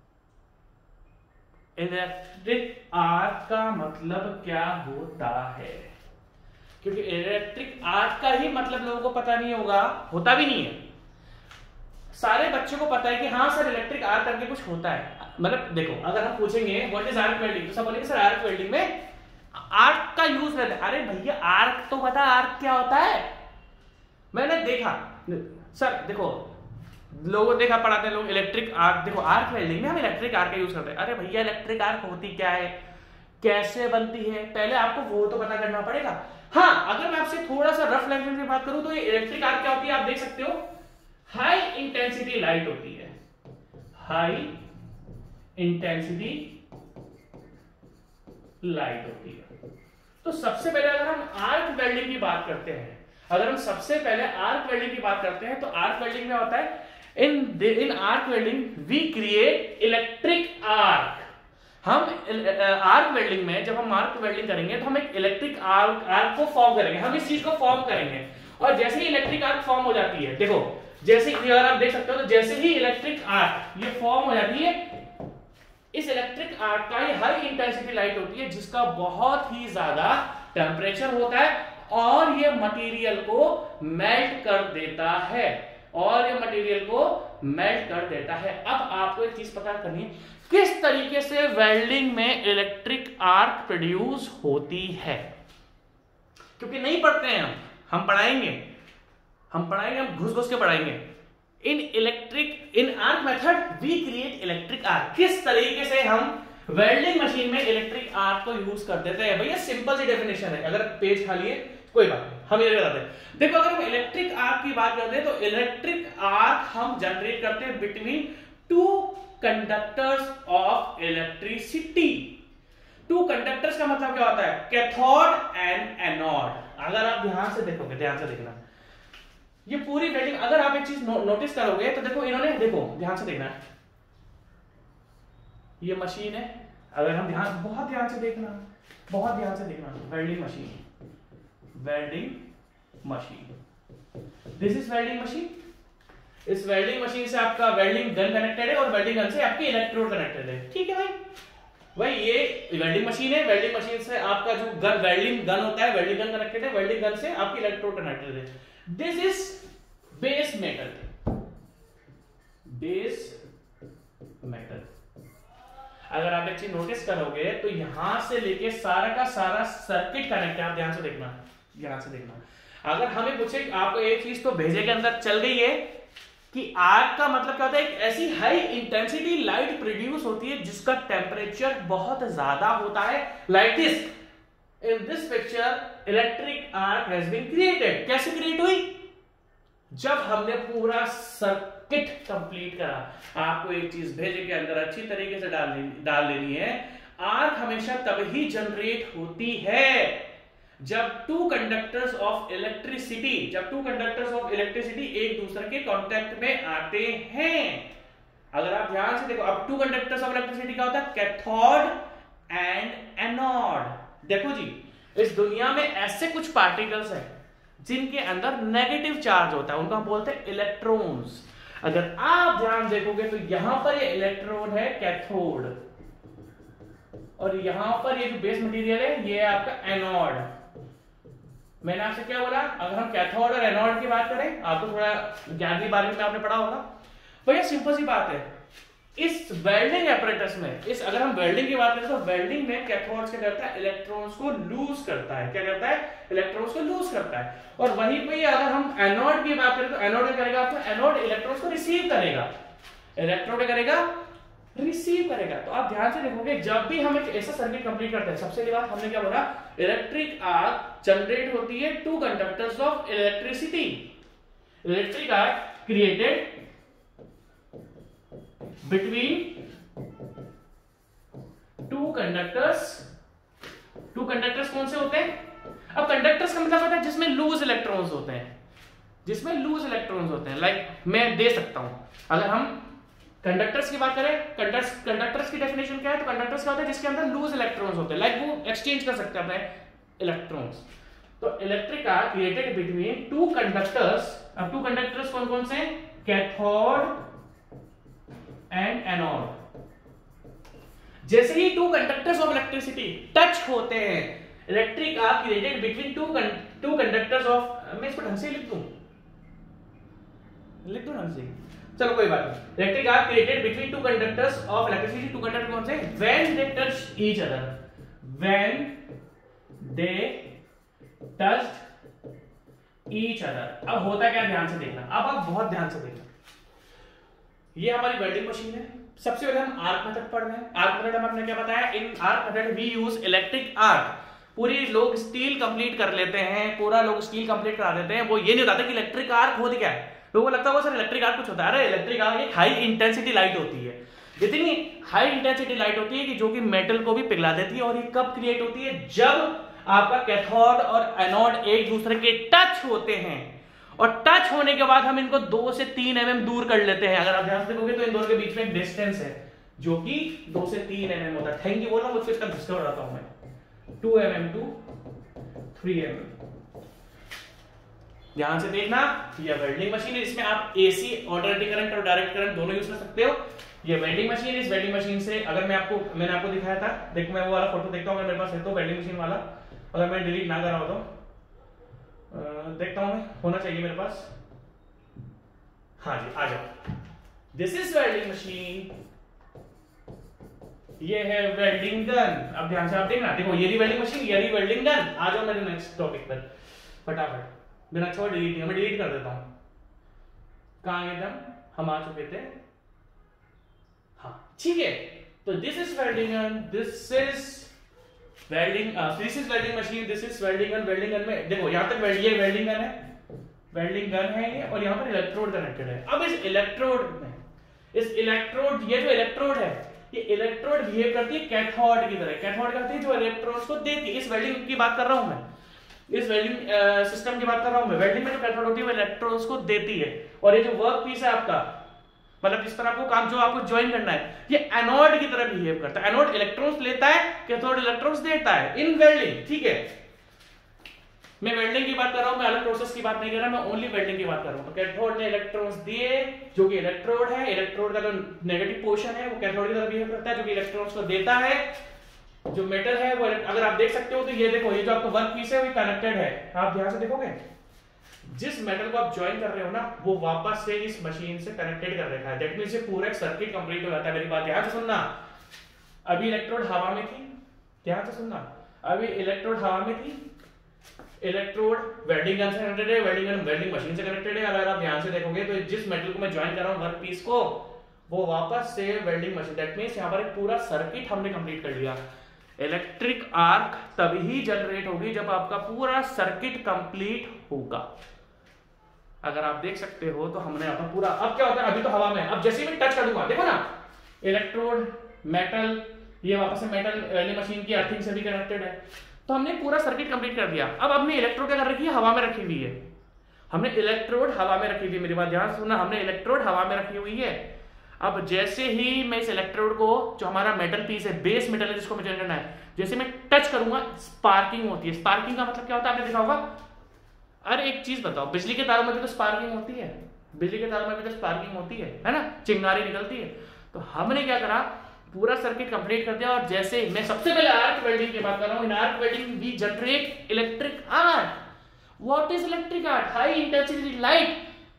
इलेक्ट्रिक आर्क का मतलब क्या होता है? क्योंकि इलेक्ट्रिक आर्क का ही मतलब लोगों को पता नहीं होगा, होता भी नहीं है। सारे बच्चों को पता है कि हाँ सर इलेक्ट्रिक आर्क करके कुछ होता है। मतलब देखो, अगर हम पूछेंगे व्हाट इज आर्क वेल्डिंग, तो सब बोलेंगे सर आर्क वेल्डिंग में आर्क का यूज रहता है। अरे भैया आर्क तो पता आर्क क्या होता है? मैंने देखा सर, देखो लोगों देखा पढ़ाते हैं लोग इलेक्ट्रिक आर्क, देखो आर्क वेल्डिंग में हम इलेक्ट्रिक आर्क का यूज करते हैं। अरे भैया इलेक्ट्रिक आर्क होती क्या है, कैसे बनती है, पहले आपको वो तो पता करना पड़ेगा। हाँ, अगर मैं आपसे थोड़ा सा रफ लैंग्वेज में बात करूं तो ये इलेक्ट्रिक आर्क क्या होती है आप देख सकते हो, हाई इंटेंसिटी लाइट होती है। हाई इंटेंसिटी लाइट होती है। तो सबसे पहले अगर हम आर्क वेल्डिंग की बात करते हैं, अगर हम सबसे पहले आर्क वेल्डिंग की बात करते हैं तो आर्क वेल्डिंग में होता है in in arc welding we create electric arc. हम आर्क वेल्डिंग में जब हम आर्क वेल्डिंग करेंगे तो हम एक इलेक्ट्रिक आर्क आर्क को फॉर्म करेंगे, हम इस चीज को फॉर्म करेंगे। और जैसे ही इलेक्ट्रिक आर्क फॉर्म हो जाती है, देखो जैसे अगर आप देख सकते हो तो जैसे ही इलेक्ट्रिक आर्क ये फॉर्म हो जाती है, इस इलेक्ट्रिक आर्क का ये हाई इंटेंसिटी लाइट होती है जिसका बहुत ही ज्यादा टेम्परेचर होता है और ये मटेरियल को मेल्ट कर देता है और ये मटेरियल को मेल्ट कर देता है। अब आपको एक चीज पता करनी है, किस तरीके से वेल्डिंग में इलेक्ट्रिक आर्क प्रोड्यूस होती है। क्योंकि नहीं पढ़ते हैं हम हम पढ़ाएंगे हम पढ़ाएंगे हम घुस घुस के पढ़ाएंगे। In electric in arc method we create electric arc. किस तरीके से हम वेल्डिंग मशीन में इलेक्ट्रिक आर्क को यूज कर देते हैं। भैया सिंपल सी डेफिनेशन है, अगर पेज खाली है कोई बात नहीं, हम ये बताते हैं। देखो अगर हम इलेक्ट्रिक आर्क की बात करते हैं तो इलेक्ट्रिक आर्क हम जनरेट करते हैं between two conductors of electricity. Two conductors का मतलब क्या होता है? Cathode and anode. अगर आप ध्यान से देखोगे, ध्यान से देखना ये पूरी वेल्डिंग, अगर आप एक चीज नो, नोटिस करोगे तो देखो इन्होंने, देखो ध्यान से देखना, ये मशीन है। अगर हम ध्यान बहुत ध्यान से देखना बहुत ध्यान से देखना welding machine, welding machine, this is welding machine. इस वेल्डिंग मशीन से आपका वेल्डिंग गन कनेक्टेड है और वेल्डिंग गन से आपकी इलेक्ट्रोड कनेक्टेड है। ठीक है भाई, भाई ये वेल्डिंग मशीन है, वेल्डिंग मशीन से आपका जो गन वेल्डिंग गन होता है, वेल्डिंग गन कनेक्टेड है, वेल्डिंग गन से आपकी इलेक्ट्रोड कनेक्टेड है। This is base metal, base metal. अगर आप एक चीज नोटिस करोगे तो यहां से लेके सारा का सारा सर्किट कनेक्ट है। आप ध्यान से देखना ध्यान से देखना अगर हमें पूछे आपको एक चीज तो भेजे के अंदर चल गई है कि आर्क का मतलब क्या होता है, एक ऐसी हाई इंटेंसिटी लाइट प्रोड्यूस होती है जिसका टेम्परेचर बहुत ज्यादा होता है। Like this, in this picture electric arc has been created. कैसे क्रिएट हुई? जब हमने पूरा सर्किट कंप्लीट करा। आपको एक चीज भेजे के अंदर अच्छी तरीके से डाल डाल लेनी है, आर्क हमेशा तभी जनरेट होती है जब टू कंडक्टर्स ऑफ इलेक्ट्रिसिटी जब टू कंडक्टर्स ऑफ इलेक्ट्रिसिटी एक दूसरे के कांटेक्ट में आते हैं। अगर आप ध्यान से देखो, अब टू कंडक्टर्स ऑफ इलेक्ट्रिसिटी क्या होता है? Cathode and anode. देखो जी, इस दुनिया में ऐसे कुछ पार्टिकल्स हैं जिनके अंदर नेगेटिव चार्ज होता है, उनको हम बोलते हैं इलेक्ट्रॉन्स। अगर आप ध्यान देखोगे तो यहां पर ये इलेक्ट्रोड है कैथोड और यहां पर ये जो बेस मटेरियल है ये है आपका एनोड। मैंने आपसे क्या बोला? अगर हम कैथोड और एनोड की बात करें, आपको थोड़ा ग्यारहवीं बारहवीं में आपने पढ़ा होगा, भैया सिंपल सी बात है, इस वेल्डिंग एपरेटस में, इस अगर हम वेल्डिंग की बात करें तो वेल्डिंग में कैथोड्स क्या करता है, इलेक्ट्रॉन्स को लूज करता है। क्या करता है? इलेक्ट्रॉन्स को लूज करता है। और वहीं पे अगर हम एनोड की बात करें तो एनोड क्या करेगा आपको, एनोड इलेक्ट्रॉन्स को रिसीव करेगा। इलेक्ट्रोड क्या करेगा? रिसीव करेगा। तो आप ध्यान से देखोगे जब भी हम एक ऐसा सर्किट कंप्लीट करते हैं, सबसे पहली बात हमने क्या बोला, इलेक्ट्रिक आर्क जनरेट होती है two conductors of electricity. Electric arc created between two conductors. Two conductors कौन से होते हैं? अब कंडक्टर्स का मतलब होता है जिसमें लूज इलेक्ट्रॉन्स होते हैं, जिसमें लूज इलेक्ट्रॉन्स होते हैं। लाइक मैं दे सकता हूं, अगर हम कंडक्टर्स की बात करें, कंडक्टर्स कंडक्टर्स की डेफिनेशन क्या है, तो कंडक्टर्स क्या होता है जिसके अंदर लूज इलेक्ट्रॉन्स होते हैं, लाइक वो एक्सचेंज कर सकते हैं अपने इलेक्ट्रॉन्स। तो electric arc created between two conductors. अब टू कंडक्टर्स कौन कौन से हैं? Cathode and anode. जैसे ही two conductors of electricity touch होते हैं, electric arc created between two two conductors of, मैं इसको ढंग से लिख दूं, लिख दूं ढंग से, चलो कोई बात नहीं। Electric arc created between two conductors of electricity. Two conductor कौन से? When they touch each other, when they touch each other. अब होता क्या, ध्यान से देखना, अब आप बहुत ध्यान से देखना। ये हमारी वेल्डिंग मशीन है। सबसे पहले हम आर्क मेथड पढ़ रहे हैं। आर्क मेथड हमने क्या बताया, in arc method we use electric arc. पूरी लोग स्टील कंप्लीट कर लेते हैं, पूरा लोग स्टील कंप्लीट करा देते हैं, वो ये नहीं बताते कि इलेक्ट्रिक आर्क होती क्या है। लोगों को लगता है वो सर इलेक्ट्रिक आर्क कुछ होता है। अरे इलेक्ट्रिक आर्क एक हाई इंटेंसिटी लाइट होती है, इतनी हाई इंटेंसिटी लाइट होती है कि जो कि मेटल को भी पिघला देती है। और ये कब क्रिएट होती है? जब आपका कैथोड और एनोड एक दूसरे के टच होते हैं, और टच होने के बाद हम इनको दो से तीन एम एम दूर कर लेते हैं। अगर आप ध्यान से देखोगे तो इन दोनों के बीच में एक डिस्टेंस है जो कि दो से तीन एम एम होता है। थैंक यू बोल रहा हूं, मुझसे इसका डिस्कस हो रहा हूं मैं। Two M M two three M M. ध्यान से देखना, यह वेल्डिंग मशीन है, इसमें आप एसी ऑल्टरनेटिंग करंट और डायरेक्ट करंट दोनों यूज कर सकते हो। ये वेल्डिंग मशीन, इस वेल्डिंग मशीन से अगर मैं आपको मैंने आपको दिखाया था, देखो मैं वो वाला फोटो देखता हूं, मेरे पास है तो वेल्डिंग मशीन वाला, अगर मैं डिलीट ना करा हो तो देखता हूं मैं, होना चाहिए मेरे पास। हाँ जी, आ जाओ। दिस इज वेल्डिंग मशीन, ये है वेल्डिंग गन। अब ध्यान से आप देखना, देखो ये रही वेल्डिंग मशीन, ये रही वेल्डिंग गन। आ जाओ मेरे नेक्स्ट टॉपिक पर फटाफट, बिना छोड़ डिलीट नहीं, मैं डिलीट कर देता हूं। कहां गए थे हम? आ चुके थे, हाँ ठीक है। तो this is welding gun, this is welding this is welding machine, this is welding gun. Welding gun में देखो यहां तक ये वेल्डिंग गन है, वेल्डिंग गन है ये, और यहां पर इलेक्ट्रोड कनेक्टेड है। अब इस इलेक्ट्रोड में, इस इलेक्ट्रोड, ये जो इलेक्ट्रोड है, ये इलेक्ट्रोड बिहेव करती है कैथोड की तरह। कैथोड करती है जो इलेक्ट्रॉन्स को देती है। इस वेल्डिंग की बात कर रहा हूं मैं, इस वेल्डिंग सिस्टम की बात कर रहा हूं मैं। वेल्डिंग में जो कैथोड होती है वो इलेक्ट्रॉन्स को देती है, और ये जो वर्क पीस है आपका, मतलब जिस पर आपको काम जो आपको ज्वाइन करना है, ये एनोड की तरह बिहेव करता है। एनोड इलेक्ट्रॉन्स लेता है, कैथोड इलेक्ट्रॉन्स देता है इन वेल्डिंग। ठीक है, मैं वेल्डिंग की बात कर रहा हूं, मैं अलग प्रोसेस की बात नहीं कर रहा, मैं ओनली वेल्डिंग की बात कर रहा हूं। तो कैथोड ने इलेक्ट्रॉन्स दिए, जो कि इलेक्ट्रोड है, इलेक्ट्रोड का जो नेगेटिव पोर्शन है वो कैथोड की तरह बिहेव करता है, जो कि इलेक्ट्रॉन्स को देता है। जो मेटल है वो, अगर आप देख सकते हो तो ये देखो, ये जो आपका वर्क पीस है वो कनेक्टेड है। आप ध्यान से देखोगे, जिस मेटल को आप ज्वाइन कर रहे हो ना, वो वापस से इस मशीन से कनेक्टेड कर रखा है। दैट मींस ये पूरा एक सर्किट कंप्लीट हो जाता है। मेरी बात ध्यान से सुनना, अभी इलेक्ट्रोड हवा में थी, ध्यान से सुनना, अभी इलेक्ट्रोड हवा में थी, इलेक्ट्रोड वेल्डिंग गन से कनेक्टेड है, वेल्डिंग गन वेल्डिंग मशीन से कनेक्टेड है। अगर आप ध्यान से देखोगे तो जिस मेटल को मैं ज्वाइन कर रहा हूं वर्क पीस को, वो वापस से वेल्डिंग मशीन। दैट मींस यहां पर एक पूरा सर्किट हमने कंप्लीट कर लिया। इलेक्ट्रिक आर्क तभी जनरेट होगी जब आपका पूरा सर्किट कंप्लीट होगा। अगर आप देख सकते हो तो हमने यहाँ पर पूरा, अब क्या होता है, अभी तो हवा में, अब जैसे ही मैं टच कर दूंगा, देखो ना, इलेक्ट्रोड मेटल, ये वापस से मेटल वेल्डिंग मशीन की अर्थिंग से भी कनेक्टेड है। तो हमने पूरा सर्किट कंप्लीट कर दिया। अब हमने इलेक्ट्रोड क्या कर रखी है, हवा में रखी हुई है। हमने इलेक्ट्रोड हवा में रखी हुई है, मेरी बात ध्यान सुनना, हमने इलेक्ट्रोड हवा में रखी हुई है। अब जैसे ही मैं इस इलेक्ट्रोड को, जो हमारा मेटल पीस है, बेस मेटल है जिसको मुझे करना है, जैसे मैं टच करूंगा, स्पार्किंग होती है। स्पार्किंग का मतलब क्या होता है, आपने देखा होगा। अरे एक चीज बताओ, बिजली के तारों में भी तो स्पार्किंग होती है, बिजली के तारों में भी तो स्पार्किंग होती है, है ना, चिंगारी निकलती है। तो हमने क्या करा, पूरा सर्किट कंप्लीट कर दिया। और जैसे मैं सबसे पहले आर्क वेल्डिंग की बात कर रहा हूं, in arc welding we generate electric arc. What is electric arc? High intensity light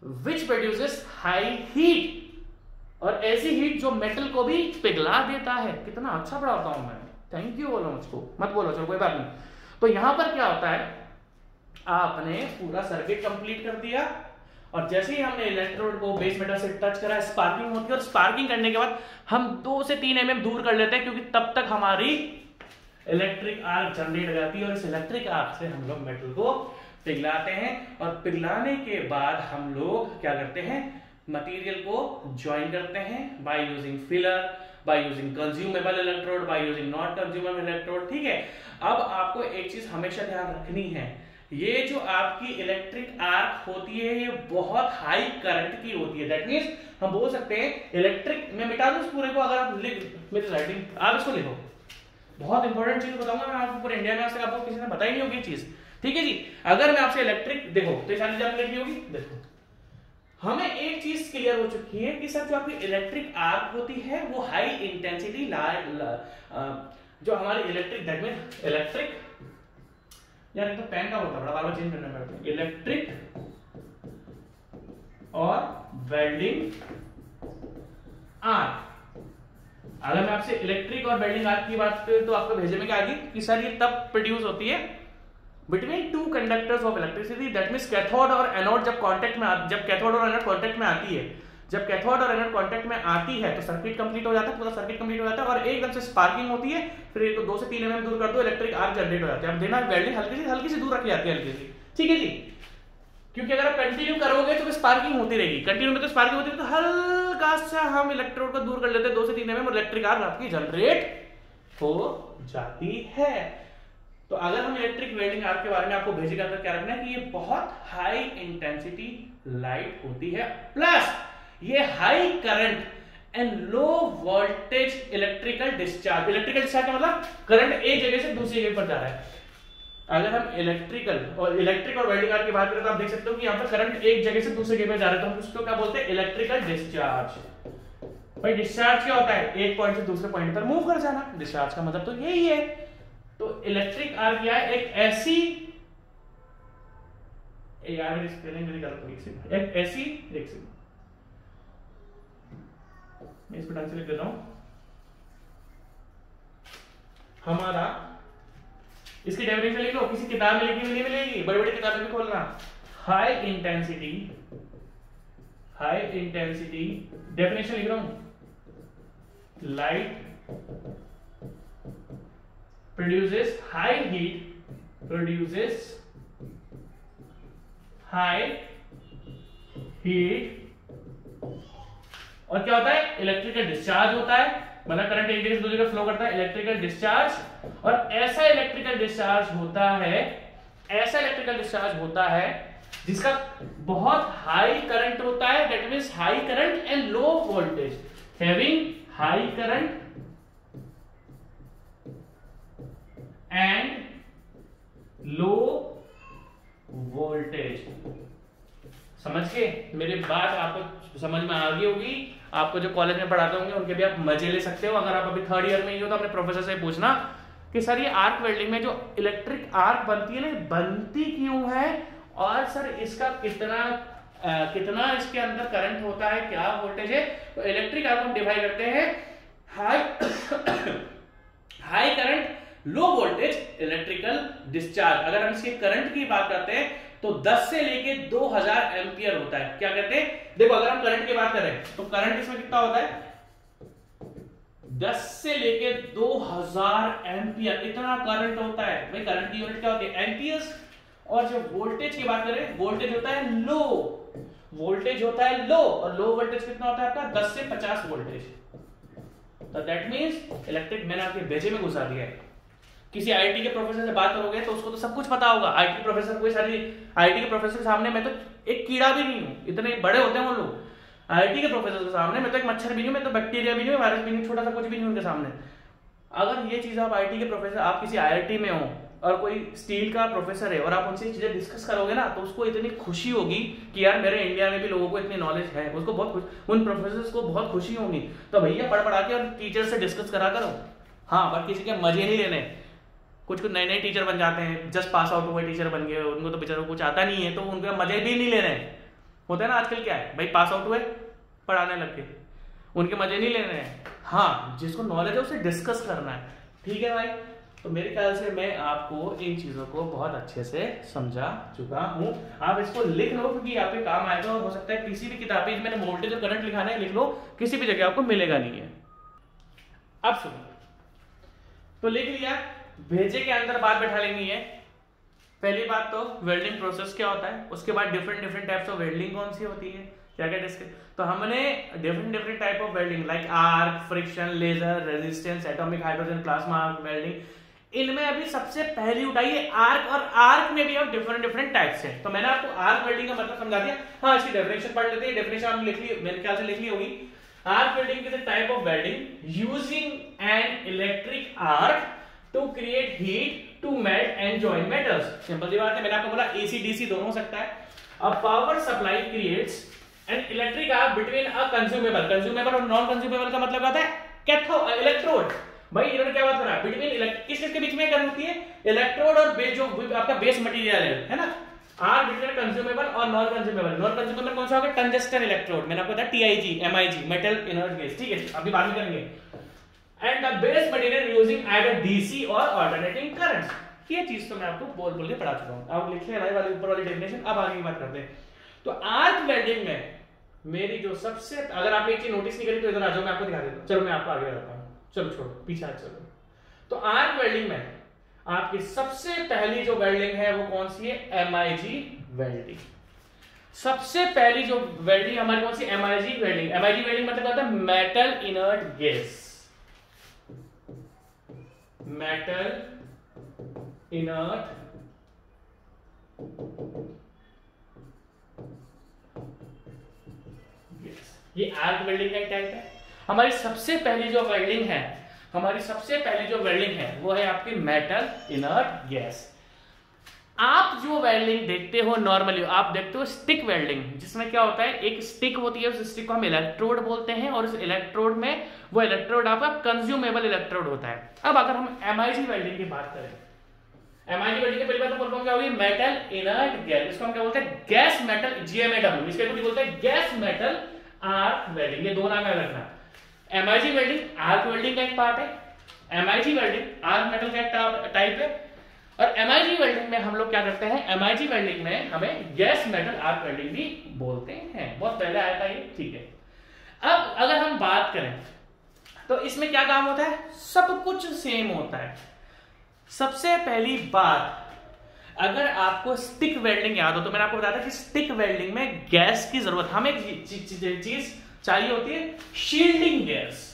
which produces high heat, और ऐसी हीट जो मेटल को भी पिघला देता है। कितना अच्छा पढ़ाता हूं मैं, थैंक यू बोलो मुझको, मत बोलो, चलो कोई बात नहीं। तो यहां पर क्या होता है, आपने पूरा सर्किट कंप्लीट कर दिया और जैसे ही हमने इलेक्ट्रोड को बेस मेटल से टच करा, स्पार्किंग होती है, और स्पार्किंग करने के बाद हम दो से तीन एम एम दूर कर लेते हैं, क्योंकि तब तक हमारी इलेक्ट्रिक आर्क जनरेट हो जाती है, और इस इलेक्ट्रिक आर्क से हम लोग मेटल को पिघलाते हैं, और पिघलाने के बाद हम लोग क्या करते हैं, मटेरियल को ज्वाइन करते हैं by using filler, by using consumable electrode, by using not consumable electrode. ठीक है, अब आपको एक चीज हमेशा ध्यान रखनी है, ये जो आपकी इलेक्ट्रिक आर्क होती है ये बहुत हाई करंट की होती है। दैट मींस हम बोल सकते हैं इलेक्ट्रिक, मैं मिटा दूं इस पूरे को, अगर आप लिख मेरी राइटिंग आप इसको लिखो, बहुत इंपॉर्टेंट चीज बताऊंगा मैं आपको, पूरे इंडिया में आज तक आपको किसी ने बताई नहीं होगी चीज। ठीक है जी, अगर मैं आपसे इलेक्ट्रिक, देखो तो सारी चीज आपने लिखी होगी, देखो हमें एक चीज क्लियर हो चुकी है कि सर जो आपकी इलेक्ट्रिक आर्क होती है वो हाई इंटेंसिटी जो हमारी इलेक्ट्रिक, दैट मीन इलेक्ट्रिक, यार ये तो पेन का होता है, बड़ा बार बार चेंज करना पड़ता है, इलेक्ट्रिक और वेल्डिंग आर्क। अगर मैं आपसे इलेक्ट्रिक और वेल्डिंग आर्क की बात करूं तो आपको भेजे में क्या आएगी कि सर ये तब प्रोड्यूस होती है between two conductors of electricity, that means cathode और एनोड जब कांटेक्ट में, जब कैथोड और एनोड कांटेक्ट में आती है, जब कैथोड और एनोड कांटेक्ट में आती है तो सर्किट कंप्लीट हो जाता है, पूरा सर्किट कंप्लीट हो जाता है, और एकदम से स्पार्किंग होती है, फिर ये तो दो से तीन एमएम दूर कर दो, इलेक्ट्रिक आर्क जनरेट हो जाता है। अब देना वेल्डिंग हल्की सी हल्की सी दूर रखी जाती है, हल्की सी, ठीक है जी, क्योंकि अगर आप कंटिन्यू करोगे तो स्पार्किंग होती रहेगी, कंटिन्यू में तो स्पार्किंग होती है, तो हल्का सा हम इलेक्ट्रोड को दूर कर लेते हैं, दो से तीन एमएम, और इलेक्ट्रिक आर्क आपकी जनरेट हो जाती है। तो अगर हम इलेक्ट्रिक वेल्डिंग आर्क के बारे में आपको भेजेगा तो क्या रखना है कि ये बहुत हाई इंटेंसिटी लाइट होती है, प्लस ये high current and low voltage electrical discharge. Electrical discharge का मतलब करंट एक जगह से दूसरी जगह पर जा रहा है। अगर हम इलेक्ट्रिकल और इलेक्ट्रिक और वेल्डिंग आर्क की बात करें तो आप देख सकते हो कि यहाँ पर करंट एक जगह से दूसरी जगह पर जा रहा है, तो हम उसको क्या बोलते हैं, इलेक्ट्रिकल डिस्चार्ज। भाई डिस्चार्ज क्या होता है, एक पॉइंट से दूसरे पॉइंट पर मूव कर जाना, डिस्चार्ज का मतलब तो यही है। तो इलेक्ट्रिक आर्क क्या है, एक ऐसी, यार स्पेलिंग मेरी गलत हुई, एक ऐसी, एक सेकंड मैं इस पर ढंग से लिख देता हूं, हमारा इसकी डेफिनेशन लिख लो, किसी किताब में लिखी हुई नहीं मिलेगी, बड़ी बड़ी किताबें में खोलना। High intensity, high intensity definition लिख रहा हूं, light produces high heat, produces high heat, और क्या होता है, इलेक्ट्रिकल डिस्चार्ज होता है, मतलब करंट एक जगह से दूसरी जगह फ्लो करता है, इलेक्ट्रिकल डिस्चार्ज। और ऐसा इलेक्ट्रिकल डिस्चार्ज होता है, ऐसा इलेक्ट्रिकल डिस्चार्ज होता है जिसका बहुत हाई करंट होता है, that means high current and low voltage, having high current and low voltage. समझ के मेरी बात आपको समझ में आ गई होगी। आपको जो कॉलेज में पढ़ाते होंगे उनके भी आप मजे ले सकते हो। अगर आप अभी थर्ड ईयर में ही हो तो अपने प्रोफेसर से पूछना कि सर ये आर्क वेल्डिंग में जो इलेक्ट्रिक आर्क बनती है ना, बनती क्यों है, और सर इसका कितना आ, कितना इसके अंदर करंट होता है, क्या वोल्टेज है। तो इलेक्ट्रिक आर्क हम डिवाइड करते हैं high high current, low voltage, electrical discharge. अगर हम इसके करंट की बात करते हैं तो दस से लेके दो हज़ार एम्पियर होता है। क्या कहते हैं, देखो अगर हम करंट की बात करें तो करंट इसमें कितना होता है, दस से लेके दो हज़ार एम्पियर, इतना करंट होता है। भाई करंट की यूनिट क्या होती है, एम्पियर्स। और जब वोल्टेज की बात करें, वोल्टेज होता है लो, वोल्टेज होता है लो, और लो वोल्टेज कितना होता है आपका, दस से पचास वोल्टेज। तो दैट मींस इलेक्ट्रिक, मैंने आपके भेजे में घुसा दिया है। किसी आईटी के प्रोफेसर से बात करोगे तो उसको तो सब कुछ पता होगा। आईटी प्रोफेसर, कोई सारी आईटी के प्रोफेसर के सामने मैं तो एक कीड़ा भी नहीं हूँ, इतने बड़े होते हैं वो लोग। आईटी के प्रोफेसर के सामने मैं तो एक मच्छर भी नहीं हूँ, मैं तो बैक्टीरिया भी नहीं हूँ, वायरस भी नहीं, छोटा सा कुछ भी नहीं उनके सामने। अगर ये चीज आप आईटी के प्रोफेसर, आप किसी आईआईटी में हो और कोई स्टील का प्रोफेसर है और आप उनसे चीजें डिस्कस करोगे ना, तो उसको इतनी खुशी होगी कि यार मेरे इंडिया में भी लोगों को इतनी नॉलेज है, उसको बहुत खुश, उन प्रोफेसर्स को बहुत खुशी होगी। तो भैया पढ़ पढ़ा के और टीचर से डिस्कस करा करो। हाँ, पर किसी के मजे नहीं लेने। कुछ कुछ नए नए टीचर बन जाते हैं, जस्ट पास आउट हुए टीचर बन गए, उनको तो बेचारों को कुछ आता नहीं है, तो उनके मजे भी नहीं लेने। होता है ना आजकल, क्या है भाई, पास आउट हुए, पढ़ाने लग गए, उनके मजे नहीं लेने हैं। हाँ, जिसको नॉलेज है उसे डिस्कस करना है, ठीक है भाई। तो मेरे ख्याल से मैं आपको इन चीज़ों को बहुत अच्छे से समझा चुका हूँ। आप इसको लिख लो क्योंकि यहाँ पे काम आएगा, और हो सकता है किसी भी किताब में मैंने वोल्टेज और करंट लिखाना है, लिख लो, किसी भी जगह आपको मिलेगा नहीं है। अब सुनो, तो लिख लिया, भेजे के अंदर बात बैठा लेनी है। पहली बात तो वेल्डिंग प्रोसेस क्या होता है, उसके बाद different different types of welding कौन सी होती है, क्या क्या डिस्कस। तो हमने different different type of welding like arc, friction, laser, resistance, atomic hydrogen, plasma welding, इनमें अभी सबसे पहली उठाई है आर्क, और आर्क में भी अब डिफरेंट डिफरेंट टाइप्स हैं। तो मैंने आपको आर्क वेल्डिंग का मतलब समझा दिया। हाँ, इसकी डेफिनेशन पढ़ लेते हैं। डेफिनेशन आपने लिख ली, मेरे ख्याल से लिख ली होगी। Arc welding is a type of welding using an electric arc to create heat to melt and join metals. Simple सी बात है, मैंने आपको बोला एसी डीसी दोनों हो सकता है। A power supply creates an electric arc between a consumable, consumable और नॉन कंज्यूमेबल का मतलब आता है कैथोड, इलेक्ट्रोड। भाई इन्होंने क्या बात करा, बिटवीन किस किस के बीच में क्या होती है, इलेक्ट्रोड और बेस, जो आपका बेस मटेरियल है है ना, आर बिटवीन कंज्यूमेबल और नॉन कंज्यूमेबल। नॉन कंज्यूमेबल कौन सा होगा, टंगस्टन इलेक्ट्रोड, मैंने आपको बताया TIG, MIG, metal inert gas, ठीक है, अभी बाद में करेंगे। And the base material using either DC और अल्टरनेटिंग करंट्स। ये चीज तो मैं आपको बोल बोल के पढ़ा चुका हूं, आप लिख ले वाली ऊपर वाली डेफिनेशन। अब आगे की बात करते हैं। तो आर्क वेल्डिंग में मेरी जो सबसे, अगर आप एक चीज नोटिस नहीं करी तो इधर आ जाओ, मैं आपको दिखा देता हूं। चलो मैं आपको आगे बताता हूं, चलो छोड़ो पीछे चलो। तो आर्क वेल्डिंग में आपकी सबसे पहली जो वेल्डिंग है वो कौन सी है, एमआईजी वेल्डिंग। सबसे पहली जो वेल्डिंग हमारी कौन सी, एमआईजी वेल्डिंग। एमआईजी वेल्डिंग मतलब होता है metal inert gas, metal inert gas, ये आर्क वेल्डिंग का टाइप है। हमारी सबसे पहली जो वेल्डिंग है, हमारी सबसे पहली जो वेल्डिंग है वो है आपकी मेटल इनर्ट गैस। आप जो वेल्डिंग देखते हो नॉर्मली, आप देखते हो स्टिक वेल्डिंग, जिसमें क्या होता है, एक स्टिक होती है, उस स्टिक को हम इलेक्ट्रोड बोलते हैं, और उस इलेक्ट्रोड में वो इलेक्ट्रोड आपका कंज्यूमेबल इलेक्ट्रोड होता है। अब अगर हम एमआईजी वेल्डिंग की बात करें, एमआईजी वेल्डिंग की पहली बात तो फुल फॉर्म क्या होगी, मेटल इनर्ट गैस, इसको हम क्या बोलते हैं, गैस मेटल, जीएमएडब्ल्यू, इसके कुछ बोलते हैं गैस मेटल आर्क वेल्डिंग। ये दो नाम याद रखना। एमआईजी वेल्डिंग आर्क वेल्डिंग का एक पार्ट है, एमआईजी वेल्डिंग आर्क मेटल का एक टाइप है। और एमआईजी वेल्डिंग में हम लोग क्या करते हैं, एमआईजी वेल्डिंग में हमें गैस मेटल आर्क वेल्डिंग भी बोलते हैं, बहुत पहले आया था ये, ठीक है। अब अगर हम बात करें तो इसमें क्या काम होता है, सब कुछ सेम होता है। सबसे पहली बात, अगर आपको स्टिक वेल्डिंग याद हो तो मैंने आपको बताया था कि स्टिक वेल्डिंग में गैस की जरूरत, हमें एक चीज चाहिए होती है, शील्डिंग गैस।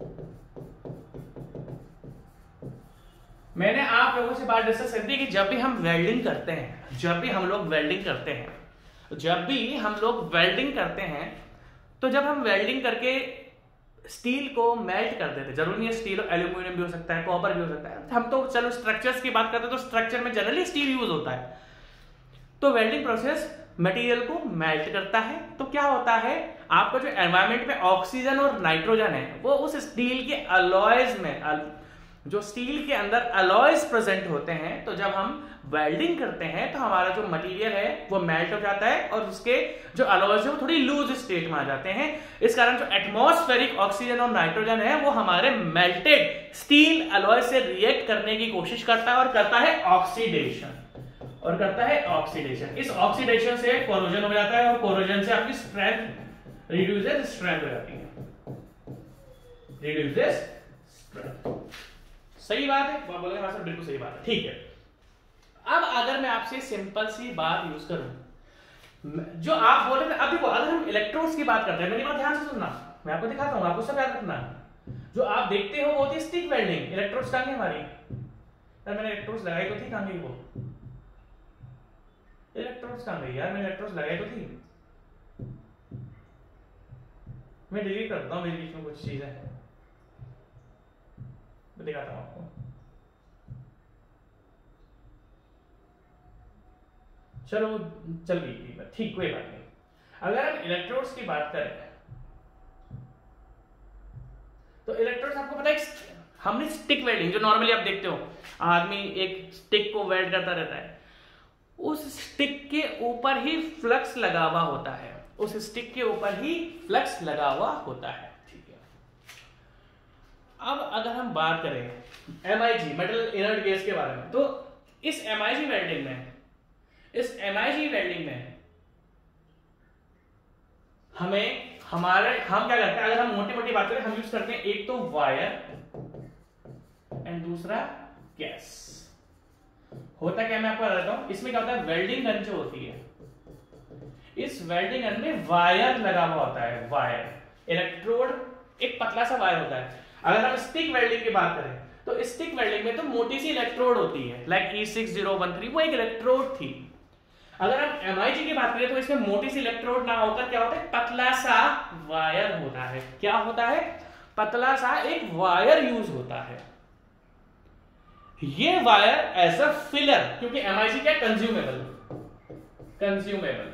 मैंने आप लोगों से बात डिस्कस कर दी कि जब भी हम वेल्डिंग करते हैं, जब भी हम लोग वेल्डिंग करते हैं जब भी हम लोग वेल्डिंग करते हैं तो जब हम वेल्डिंग करके स्टील को मेल्ट कर देते, जरूरी नहीं है स्टील, एल्यूमिनियम भी हो सकता है, कॉपर भी हो सकता है, हम तो चलो स्ट्रक्चर्स की बात करते हैं तो स्ट्रक्चर में जनरली स्टील यूज होता है। तो वेल्डिंग प्रोसेस मटेरियल को मेल्ट करता है, तो क्या होता है, आपका जो एनवायरमेंट में ऑक्सीजन और नाइट्रोजन है वो उस स्टील के अलॉयज में, जो स्टील के अंदर अलॉयज प्रेजेंट होते हैं, तो जब हम वेल्डिंग करते हैं तो हमारा जो मटेरियल है वो मेल्ट हो जाता है और उसके जो अलॉयज है वो थोड़ी लूज स्टेट में आ जाते हैं। इस कारण जो एटमॉस्फेरिक ऑक्सीजन और नाइट्रोजन है वो हमारे मेल्टेड स्टील अलॉय से रिएक्ट करने की कोशिश करता है और करता है ऑक्सीडेशन, और करता है ऑक्सीडेशन। इस ऑक्सीडेशन से कोरोजन हो जाता है और कोरोजन से आपकी स्ट्रेंथ रिड्यूसेस, स्ट्रेंथ हो जाती है, रिड्यूसेस स्ट्रेंथ। सही बात है, आप बोलेंगे हाँ सर बिल्कुल सही बात है, ठीक है। अब अगर मैं आपसे सिंपल सी बात यूज करूं, जो आप बोल रहे थे, अब देखो अगर हम इलेक्ट्रोड्स की बात करते हैं, मेरी बात ध्यान से सुनना, मैं आपको दिखाता हूं, आपको सब याद रखना। जो आप देखते हो वो होती है स्टिक वेल्डिंग, इलेक्ट्रोड्स कहां गई हमारी, यार मैंने इलेक्ट्रोड्स लगाई तो थी, कहां गई वो इलेक्ट्रोड्स, कहां गई यार, मैंने इलेक्ट्रोड्स लगाई तो थी, मैं डिलीट करता हूं, मेरे बीच में कुछ चीजें हैं, मैं दिखाता हूं आपको। चलो चल गई, ठीक, कोई बात नहीं। अगर हम इलेक्ट्रोड्स की बात करें तो इलेक्ट्रोड्स आपको पता है, हमने स्टिक वेल्डिंग जो नॉर्मली आप देखते हो, आदमी एक स्टिक को वेल्ड करता रहता है, उस स्टिक के ऊपर ही फ्लक्स लगा हुआ होता है, उस स्टिक के ऊपर ही फ्लक्स लगा हुआ होता है। ठीक है, अब अगर हम बात करें M I G metal inert gas के बारे में, तो इस एम आई जी वेल्डिंग में इस एम आई जी वेल्डिंग में हमें हमारे हम क्या करते हैं, अगर हम मोटी मोटी बात करें, हम यूज करते हैं एक तो वायर एंड दूसरा गैस। होता क्या, मैं आपको बताता हूं। इसमें क्या होता है, वेल्डिंग गन जो होती है, इस वेल्डिंग गन में वायर लगा हुआ होता है, वायर इलेक्ट्रोड, एक पतला सा वायर होता है। अगर हम स्टिक वेल्डिंग की बात करें तो स्टिक वेल्डिंग में तो मोटी सी इलेक्ट्रोड होती है, like E six zero one three, वो एक इलेक्ट्रोड थी। अगर हम एम आई जी की बात करें तो इसमें मोटी सी इलेक्ट्रोड ना होकर क्या होता है, पतला सा वायर होता है। क्या होता है, पतला सा एक वायर यूज होता है। ये वायर एज अ फिलर, क्योंकि एम आई जी क्या, कंज्यूमेबल कंज्यूमेबल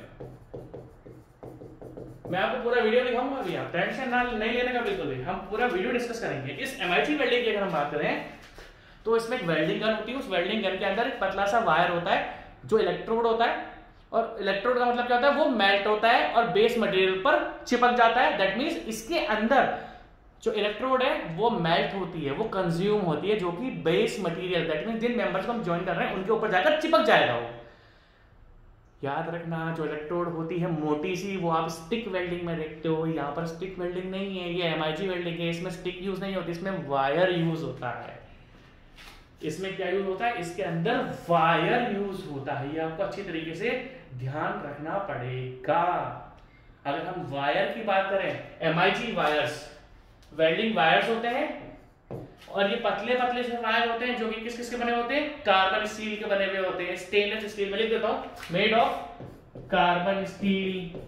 मैं आपको पूरा वीडियो दिखाऊंगा अभी, आप टेंशन ना नहीं लेने का बिल्कुल भी, हम पूरा वीडियो डिस्कस करेंगे। इस एम आई जी वेल्डिंग की अगर हम बात करें तो इसमें एक वेल्डिंग गन होती है, उस वेल्डिंग गन के अंदर एक पतला सा वायर होता है जो इलेक्ट्रोड होता है, और इलेक्ट्रोड का मतलब क्या होता है, वो मेल्ट होता है और बेस मटेरियल पर चिपक जाता है। दैट मींस इसके अंदर जो इलेक्ट्रोड है वो मेल्ट होती है, वो कंज्यूम होती है, जो कि बेस मटेरियल, दैट मींस जिन मेंबर्स को हम ज्वाइन कर रहे हैं उनके ऊपर जाकर चिपक जाएगा वो। याद रखना, जो इलेक्ट्रोड होती है मोटी सी, वो आप स्टिक वेल्डिंग में देखते हो। यहाँ पर स्टिक वेल्डिंग नहीं है, ये एम आई जी वेल्डिंग है, इसमें स्टिक यूज नहीं होती, इसमें वायर यूज होता है। इसमें क्या यूज होता है, इसके अंदर वायर यूज होता है। ये आपको अच्छी तरीके से ध्यान रखना पड़ेगा। अगर हम वायर की बात करें, M I G wires welding wires होते हैं, और ये पतले पतले से वायर होते हैं जो कि किस किस के बने होते हैं, कार्बन स्टील के बने हुए होते हैं, स्टेनलेस स्टील में लिख देता हूं, made of carbon steel,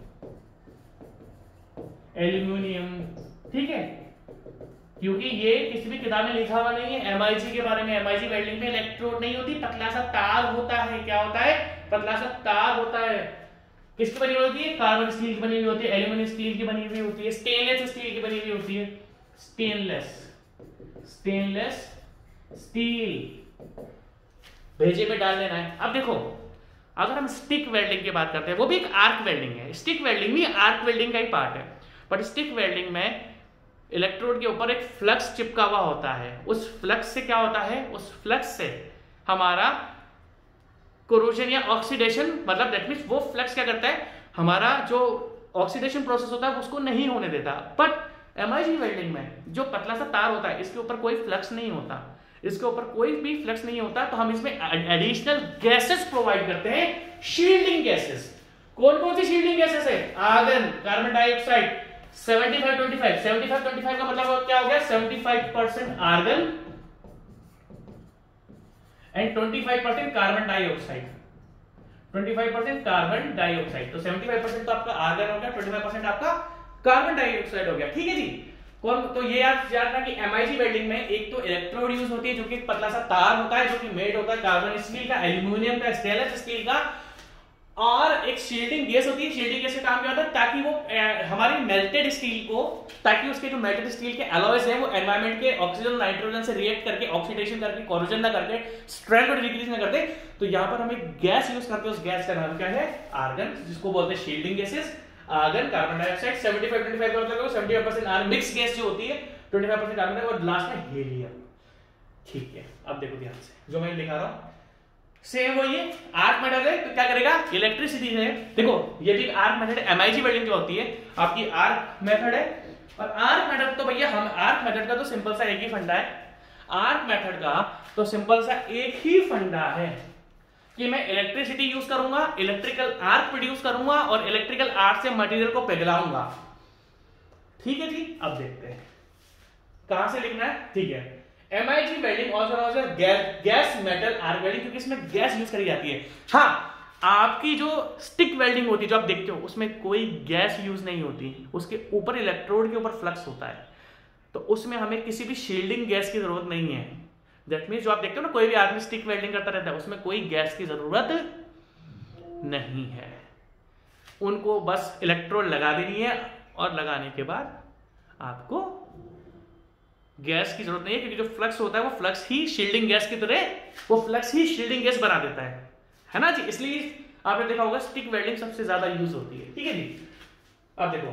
aluminium. ठीक है, क्योंकि ये किसी भी किताब में लिखा हुआ नहीं है एम आई जी के बारे में। एम आई जी वेल्डिंग में इलेक्ट्रोड नहीं होती, पतला सा तार होता है। क्या होता है, पतला सा तार होता है। किसकी बनी हुई होती है, कार्बन स्टील की बनी हुई होती है, एल्यूमिनियम स्टील की बनी हुई होती है, स्टेनलेस स्टील की बनी हुई होती है, स्टेनलेस स्टेनलेस स्टील भेजे में डाल लेना है। अब देखो, अगर हम स्टिक वेल्डिंग की बात करते हैं, वो भी एक आर्क वेल्डिंग है। स्टिक वेल्डिंग भी आर्क वेल्डिंग का ही पार्ट है, बट स्टिक वेल्डिंग में इलेक्ट्रोड के ऊपर एक फ्लक्स चिपका हुआ होता है। उस फ्लक्स से क्या होता है, उस फ्लक्स से हमारा कोरोजन या ऑक्सीडेशन, मतलब दैट मींस वो फ्लक्स क्या करता है, हमारा जो ऑक्सीडेशन प्रोसेस होता है उसको नहीं होने देता। But M I G welding में जो पतला सा तार होता है, इसके ऊपर कोई फ्लक्स नहीं होता, इसके ऊपर कोई भी फ्लक्स नहीं होता, तो हम इसमें एडिशनल गैसेस प्रोवाइड करते हैं, शील्डिंग गैसेस। कौन कौन सी शील्डिंग गैसेस है, argon, carbon dioxide, seventy five twenty five seventy five twenty five का मतलब क्या हो गया, seventy five percent argon and twenty five percent carbon dioxide, twenty five percent carbon dioxide. तो सेवेंटी फाइव परसेंट तो आपका argon हो गया, ट्वेंटी फाइव परसेंट आपका कार्बन डाइऑक्साइड हो गया। ठीक है जी, कौन, तो ये आप याद रखना कि एम आई जी वेल्डिंग में एक तो इलेक्ट्रोड यूज होती है जो कि एक पतला सा तार होता है, जो कि मेड होता है कार्बन स्टील का, एल्यूमिनियम का, स्टेनलेस स्टील का, और एक शील्डिंग गैस होती है। शील्डिंग गैस का काम क्या होता है, ताकि वो ए, हमारी मेल्टेड स्टील को, ताकि उसके जो मेल्टेड स्टील के अलॉयज है वो एनवायरमेंट के ऑक्सीजन नाइट्रोजन से रिएक्ट करके, ऑक्सीडेशन करके, कोरोजन ना करके, स्ट्रेंथ को डिक्रीज ना करते, तो यहाँ पर हम एक गैस यूज करते हैं। उस गैस का नाम क्या है, आर्गन, जिसको बोलते हैं shielding gases. Argon, carbon dioxide, seventy five twenty five का मतलब seventy five percent argon, mix gas जो होती है, ट्वेंटी फाइव परसेंट कार्बन और लास्ट में हीलियम। ठीक है, अब देखो ध्यान से जो मैं लिखा रहा हूं, सेम वो ये आर्क मेथड है, तो क्या करेगा, इलेक्ट्रिसिटी है। देखो ये भी arc method, M I G welding जो होती है आपकी आर्क मेथड है। और आर्क मेथड तो भैया हम आर्क मेथड का तो सिंपल सा एक ही फंडा है। आर्क मेथड का तो सिंपल सा एक ही फंडा है कि मैं इलेक्ट्रिसिटी यूज करूंगा, इलेक्ट्रिकल आर्क प्रोड्यूस करूंगा और इलेक्ट्रिकल आर्क से मटेरियल को पिघलाऊंगा। ठीक है जी, अब देखते हैं कहां से लिखना है। ठीक है, M I G welding also gas metal arc welding, क्योंकि इसमें गैस यूज करी जाती है। हाँ, आपकी जो स्टिक वेल्डिंग होती है जो आप देखते हो उसमें कोई गैस यूज नहीं होती, उसके ऊपर इलेक्ट्रोड के ऊपर फ्लक्स होता है, तो उसमें हमें किसी भी शील्डिंग गैस की जरूरत नहीं है। दैट मींस जो आप देखते हो ना, कोई भी आदमी स्टिक वेल्डिंग करता रहता है, उसमें कोई गैस की जरूरत नहीं है, उनको बस इलेक्ट्रोड लगा देनी है और लगाने के बाद आपको गैस की जरूरत नहीं है, क्योंकि जो फ्लक्स होता है वो फ्लक्स ही शील्डिंग गैस की तरह, वो फ्लक्स ही शील्डिंग गैस बना देता है, है ना जी। इसलिए आपने देखा होगा स्टिक वेल्डिंग सबसे ज्यादा यूज होती है। ठीक है जी, अब देखो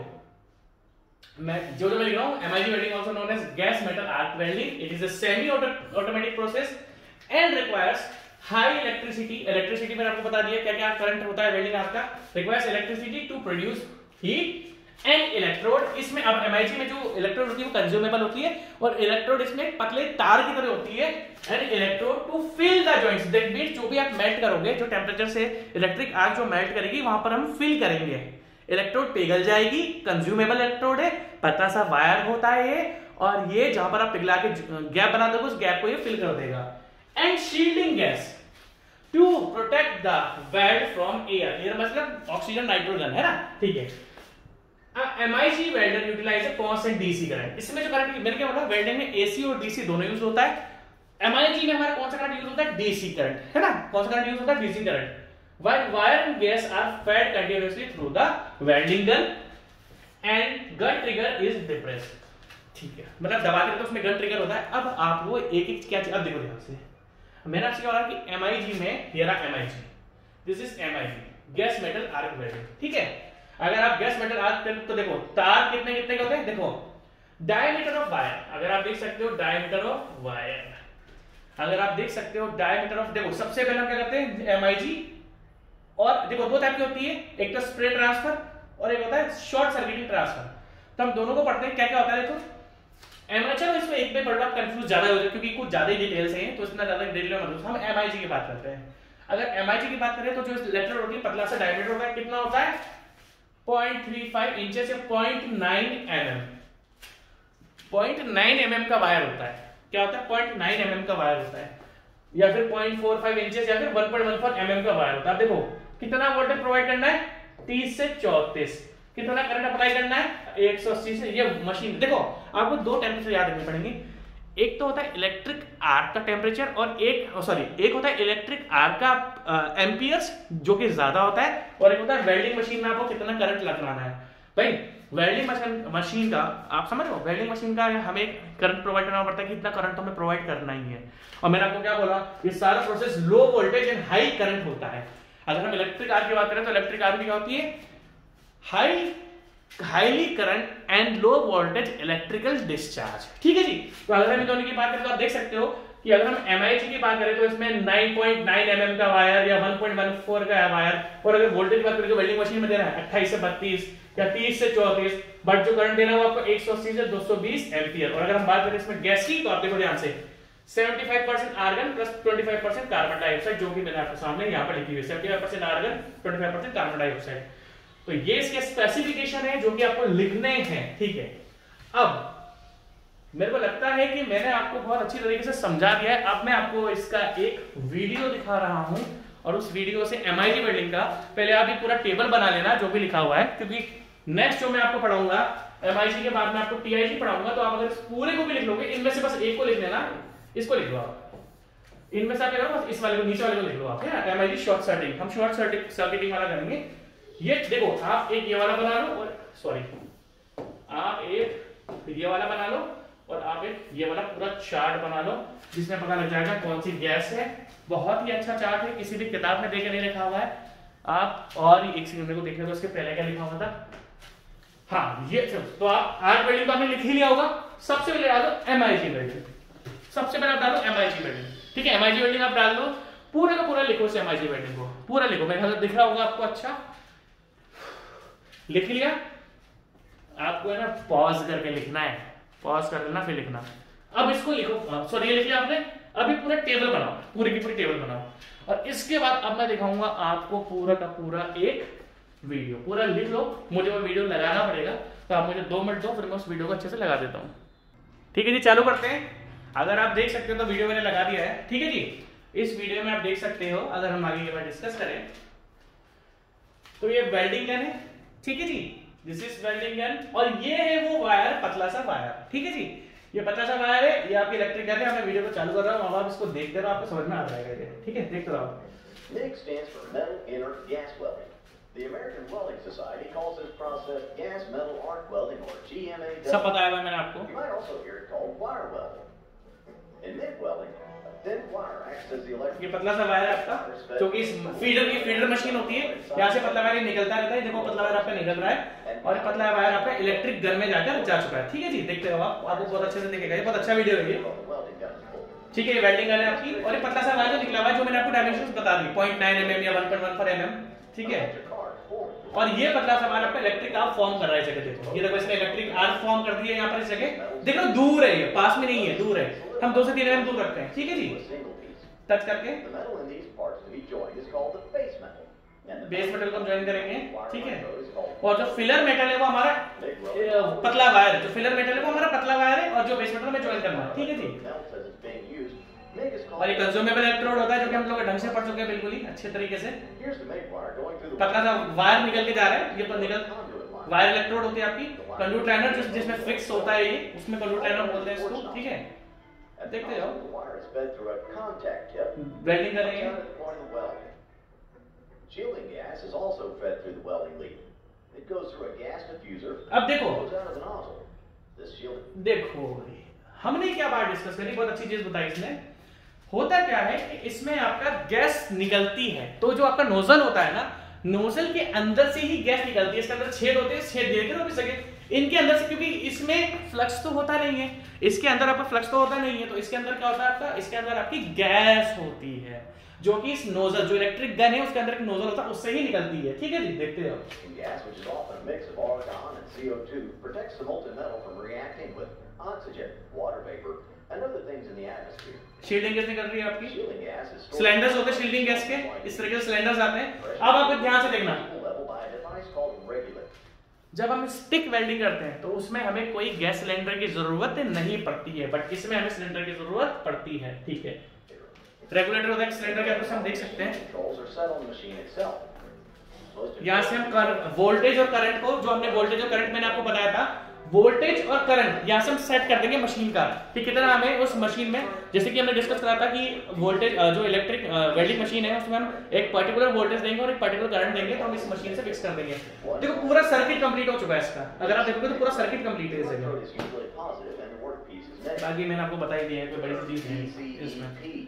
मैं जो जो मैं लिख रहा हूं, MIG welding also known as gas metal arc welding, it is a semi automatic process and requires high electricity. Electricity मैंने आपको बता दिया क्या क्या करंट होता है वेल्डिंग आर्क का। Requires electricity to produce heat and electrode. इसमें अब एमआईजी में जो इलेक्ट्रोड होती है वो कंज्यूमेबल होती है और इलेक्ट्रोड इसमें पतले तार की तरह होती है। And electrode to fill the joints, that means जो भी आप मेल्ट करोगे, जो टेंपरेचर से इलेक्ट्रिक आर्क जो मेल्ट करेगी वहां पर हम फिल करेंगे, इलेक्ट्रोड पिघल जाएगी। कंज्यूमेबल इलेक्ट्रोड है, पतला सा वायर होता है ये, और ये जहां पर आप पिघला के गैप बना दोगे उस गैप को ये फिल कर देगा। And shielding gas to protect the weld from air, air मतलब ऑक्सीजन नाइट्रोजन है ना, ठीक है। MIG welder utilize constant DC current. इसमें जो करंट मैंने क्या बोला, वेल्डिंग में एसी और डीसी दोनों यूज होता है। एमआईजी में हमारा कौन सा करंट यूज होता है, डीसी करंट, है ना। कौन सा करंट यूज होता है, DC current. While wire and gas are fed continuously through the welding gun and gun trigger is depressed, ठीक है, मतलब दबा के तो उसमें गन ट्रिगर होता है। अब आप वो एक एक क्या, अब देखो ध्यान से, मैंने आपसे कहा कि एमआईजी में ये रहा MIG, this is MIG gas metal arc welding, ठीक है। अगर आप गैस मेटल आर्क करें तो देखो तार कितने कितने के होते हैं, देखो डायमीटर ऑफ वायर, अगर आप देख सकते हो डायमीटर ऑफ वायर, अगर आप देख सकते हो डायमीटर ऑफ, देखो सबसे पहले हम क्या करते हैं एमआईजी, और देखो दो टाइप की होती है, एक तो स्प्रे ट्रांसफर और एक होता है शॉर्ट सर्किटिंग ट्रांसफर। तो हम दोनों को पढ़ते हैं, क्या क्या होता है देखो। एमआईजी में इसमें एक में पढ़ रहा कंफ्यूज ज्यादा हो जाए क्योंकि कुछ ज्यादा ही डिटेल्स हैं, तो इतना ज्यादा डिटेल में मतलब हम एमआईजी की बात करते हैं। अगर एमआईजी की बात करें तो जो इलेक्ट्रोड होती है पतला सा डायमीटर होता है, कितना होता है पॉइंट थ्री फाइव इंचेस या point nine mm, point nine mm का वायर होता है। क्या होता है, पॉइंट नाइन एमएम का वायर होता है, या फिर पॉइंट फोर फाइव इंचेस या फिर one point one four mm का वायर होता है। देखो कितना वोल्टेज प्रोवाइड करना है, तीस से चौंतीस, कितना करंट अप्लाई करना है एक सौ अस्सी से। ये मशीन देखो आपको दो टेम्परेचर याद रखने पड़ेंगे, एक तो होता है इलेक्ट्रिक आर्क का टेम्परेचर और एक सॉरी एक होता है इलेक्ट्रिक आर्क का एम्पियर्स जो कि ज्यादा होता है, और एक होता है वेल्डिंग मशीन में आपको कितना करंट लगाना है। भाई वेल्डिंग मशीन मशीन का आप समझ लो, वेल्डिंग मशीन का हमें करंट प्रोवाइड करना पड़ता है कि इतना करंट हमें प्रोवाइड करना ही है। और मैंने आपको क्या बोला, ये सारा process low voltage and high current होता है। अगर हम इलेक्ट्रिक आर्क की बात करें तो इलेक्ट्रिक आर्क क्या होती है, high highly current and low voltage electrical discharge, ठीक है जी। तो अगर हम इन दोनों की बात करें तो आप देख सकते हो कि अगर हम एमआईजी की बात करें तो इसमें नाइन पॉइंट नाइन एमएम का वायर या वन पॉइंट वन फोर का वायर, और अगर वोल्टेज की बात करें तो वेल्डिंग मशीन में दे रहा है अट्ठाईस से बत्तीस या तीस से चौंतीस, बट जो करंट देना है वो आपको एक सौ अस्सी से दो सौ बीस एम्पियर। और अगर हम बात करें इसमें गैस की तो आप देखो ध्यान से पचहत्तर परसेंट आर्गन प्लस पच्चीस परसेंट कार्बन डाइऑक्साइड, जो कि मैंने आपके सामने यहाँ पर लिखी हुई है, पचहत्तर परसेंट आर्गन पच्चीस परसेंट कार्बन डाइऑक्साइड। तो ये इसके स्पेसिफिकेशन है जो कि आपको लिखने हैं, ठीक है। अब मेरे को लगता है कि मैंने आपको बहुत अच्छी तरीके से समझा दिया है। अब मैं आपको इसका एक वीडियो दिखा रहा हूं और उस वीडियो से एमआईजी वेल्डिंग का पहले आप ये पूरा टेबल बना लेना जो भी लिखा हुआ है, क्योंकि नेक्स्ट जो मैं आपको पढ़ाऊंगा एमआईजी के बाद में आपको टीआईजी पढ़ाऊंगा, तो आप अगर पूरे को भी लिख लोगे, इनमें से बस एक को लिख लेना, इसको लिख लो आप, इनमें से आप क्या बस इस वाले को, नीचे वाले को लिख लो आप, है ना। एमआईजी शॉर्ट सर्किटिंग, हम शॉर्ट सर्किटिंग वाला करेंगे। ये देखो आप एक ये वाला बना लो, और सॉरी आप एक ये वाला बना लो, और आप एक ये वाला पूरा चार्ट बना लो जिसमें पता लग जाएगा कौन सी गैस है। बहुत ही अच्छा चार्ट है, किसी भी किताब में देके नहीं लिखा हुआ है आप। और एक सेकंड मेरे को देखने दो, उसके पहले क्या लिखा हुआ था, हाँ ये तो आप आर्क वेल्डिंग तो आपने लिख ही लिया होगा। सबसे पहले डालो एमआईजी वेल्डिंग, सबसे पहले आप डालो एमआईजी वेल्डिंग, ठीक है। एमआईजी वेल्डिंग आप डाल दो, पूरा का पूरा लिखो इस एमआईजी वेल्डिंग को, पूरा लिखो, मेरे ख्याल से दिख रहा होगा आपको। अच्छा लिख लिया, आपको है ना पॉज करके लिखना है, पॉज कर लेना फिर लिखना। अब इसको लिखो, सॉरी ये लिख लिया आपने। अभी पूरा टेबल बनाओ, पूरी की पूरी टेबल बनाओ, और इसके बाद अब मैं दिखाऊंगा आपको पूरा का पूरा एक वीडियो, पूरा लिख लो। मुझे वो वीडियो लगाना पड़ेगा, तो आप मुझे दो मिनट दो, फिर मैं उस वीडियो को अच्छे से लगा देता हूँ, ठीक है जी। चालू करते हैं। अगर आप देख सकते हो तो वीडियो मैंने लगा दिया है, ठीक है जी। इस वीडियो में आप देख सकते हो, अगर हम आगे के बाद डिस्कस करें तो ये वेल्डिंग गन है, ठीक है जी। दिस इज वेल्डिंग गन, और ये है वो वायर, पतला सा वायर, ठीक है जी। ये पतला सा वायर है, ये आपकी इलेक्ट्रिक गन है। मैं वीडियो को चालू कर रहा हूँ, अब आप इसको देखते रहो, आपको समझ में आ जाएगा ये, ठीक है। देखते रहो। MIG stands for Metal Inert Gas Welding. The American Welding Society calls this process gas metal arc welding, or G M A W. सब बताया हुआ मैंने आपको। You might also hear it called wire welding. In MIG welding, a thin wire acts as the electric. ये पतला सा wire है आपका जो कि इस फीडर की फीडर मशीन होती है, यहाँ से पतला वायर निकलता रहता है। देखो पतला वायर आपका निकल रहा है और पतला वायर आपका इलेक्ट्रिक गन में जाकर जा चुका है। ठीक है जी, देखते रहो आप, आपको बहुत अच्छे से दिखेगा। ये बहुत अच्छा वीडियो है ये। ठीक है, ये वेल्डिंग गन है आपकी और ये पतला सा वायर जो निकला हुआ है, जो मैंने आपको डायमेंशंस बता दी, पॉइंट नाइन एम एम या one point one four M M. ठीक है, और ये पतला सा वायर आपका इलेक्ट्रिक आर्क फॉर्म कर रहा है इस जगह। देखो ये देखो, इसने इलेक्ट्रिक आर्क फॉर्म कर दिया यहाँ पर इस जगह। देखो दूर है, ये पास में नहीं है, दूर है। हम दो से तीन एम दूर रखते हैं। ठीक है जी, टच करके बेस मेटल को हम ज्वाइन करेंगे। ठीक है, और जो फिलर मेटल है वो हमारा पतला वायर है, जो फिलर मेटल है वो हमारा पतला वायर है और जो बेस मेटल में ज्वाइन करना है। ठीक है जी, और ये कंज्यूमेबल इलेक्ट्रोड होता है जो कि हम लोग ढंग से पढ़ चुके हैं बिल्कुल ही अच्छे तरीके से। पतला सा वायर निकल के जा रहा है, ये निकल वायर इलेक्ट्रोड होती है आपकी। कंडक्टर लाइनर जिसमें फिक्स होता है ये, उसमें कंडक्टर लाइनर बोलते हैं इसको। ठीक है, देखते जाओ, वेल्डिंग करेंगे। Shielding gas is also fed through the welding lead. It goes through a gas diffuser. अब देखो, goes out of the nozzle. This shielding. देखो हमने क्या बात डिस्कस करी, बहुत अच्छी चीज बताई इसने। होता क्या है कि इसमें आपका गैस निकलती है, तो जो आपका नोजल होता है ना, नोजल के अंदर से ही गैस निकलती है। इसके अंदर छेद होते हैं, छेद देकर हो भी सके इनके अंदर से, क्योंकि इसमें फ्लक्स तो होता नहीं है, इसके अंदर आपका फ्लक्स तो होता नहीं है, तो इसके अंदर क्या होता है आपका, इसके अंदर आपकी गैस होती है जो कि इस नोजल, जो इलेक्ट्रिक गन है उसके अंदर एक नोजल होता है, उससे ही निकलती है। ठीक है जी, देखते रहो। Gas, which is often a mix of argon and C O two, protects the molten metal from reacting with oxygen, water vapor, and other things in the atmosphere. Shielding gas निकल रही है आपकी। Shielding gas is stored cylinders होते हैं shielding gas के, इस तरह के सिलेंडर्स आते हैं। अब आप ध्यान से देखना, level by a device called regulator. जब हम स्टिक वेल्डिंग करते हैं तो उसमें हमें कोई गैस सिलेंडर की जरूरत नहीं पड़ती है, बट इसमें हमें सिलेंडर की जरूरत पड़ती है। ठीक है, रेगुलेटर होता है सिलेंडर के अंदर, हम देख सकते हैं यहाँ से हम वोल्टेज और करंट को, जो हमने वोल्टेज और करंट मैंने आपको बताया था, वोल्टेज और करंट यहाँ से हम सेट कर देंगे मशीन का कि कितना हमें उस मशीन में, जैसे कि हमने डिस्कस करा था कि वोल्टेज जो इलेक्ट्रिक वेल्डिंग मशीन है उसमें हम एक पर्टिकुलर वोल्टेज देंगे और एक पर्टिकुलर करंट देंगे, तो हम इस मशीन से फिक्स कर देंगे। देखो पूरा सर्किट कंप्लीट हो चुका है इसका, अगर आप देखोगे तो पूरा सर्किट कंप्लीट है इस जगह। बाकी मैंने आपको बता ही दिया है, कोई बड़ी सी चीज नहीं इसमें।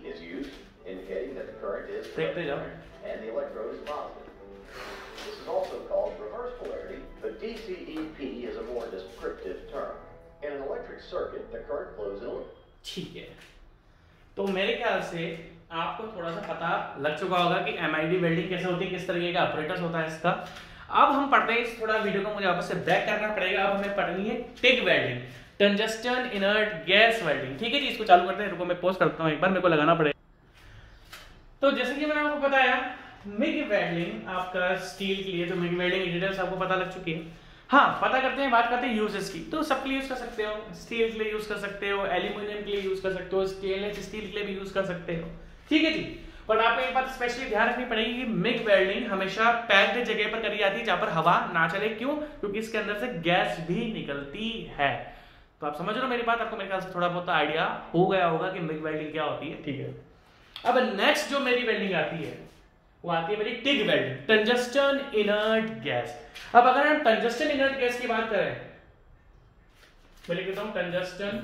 देखते जाओ। And the electrode is positive. This is also called reverse polarity, but D C E P is a more descriptive term. In an electric circuit, the current flows in a loop. ठीक है, तो मेरे ख्याल से आपको थोड़ा सा पता लग चुका होगा कि एम आई डी वेल्डिंग कैसे होती है, किस तरीके का ऑपरेटर्स होता है इसका। अब हम पढ़ते हैं इस थोड़ा वीडियो को, मुझे वापस से बैक करना पड़ेगा। अब हमें पढ़नी है TIG welding, tungsten inert gas welding. ठीक है जी, इसको चालू करते हैं। रुको मैं पॉज करता हूँ एक बार, मेरे को लगाना पड़ेगा। तो जैसे कि मैंने आपको बताया, मिग वेल्डिंग आपका स्टील के लिए, तो मिग वेल्डिंग की डिटेल्स आपको पता लग चुकी है। हाँ, पता करते हैं, बात करते हैं यूजेस की। तो सबके लिए यूज कर सकते हो, स्टील के लिए यूज कर सकते हो, एल्यूमिनियम के लिए यूज कर सकते हो, स्टेनलेस स्टील के लिए भी यूज कर सकते हो। ठीक है जी, बट आपको एक बात स्पेशली ध्यान रखनी पड़ेगी कि मिग वेल्डिंग हमेशा पैक्ड जगह पर करी जाती है जहां पर हवा ना चले। क्यों? क्योंकि इसके अंदर से गैस भी निकलती है। तो आप समझ रहे हो मेरी बात, आपको मेरे ख्याल से थोड़ा बहुत आइडिया हो गया होगा कि मिग वेल्डिंग क्या होती है। ठीक है, अब नेक्स्ट जो मेरी वेल्डिंग आती है वो आती है मेरी TIG welding, tungsten inert gas. अब अगर हम टंजस्टन इनर्ट गैस की बात करें, मैं लिख देता हूं टंजस्टन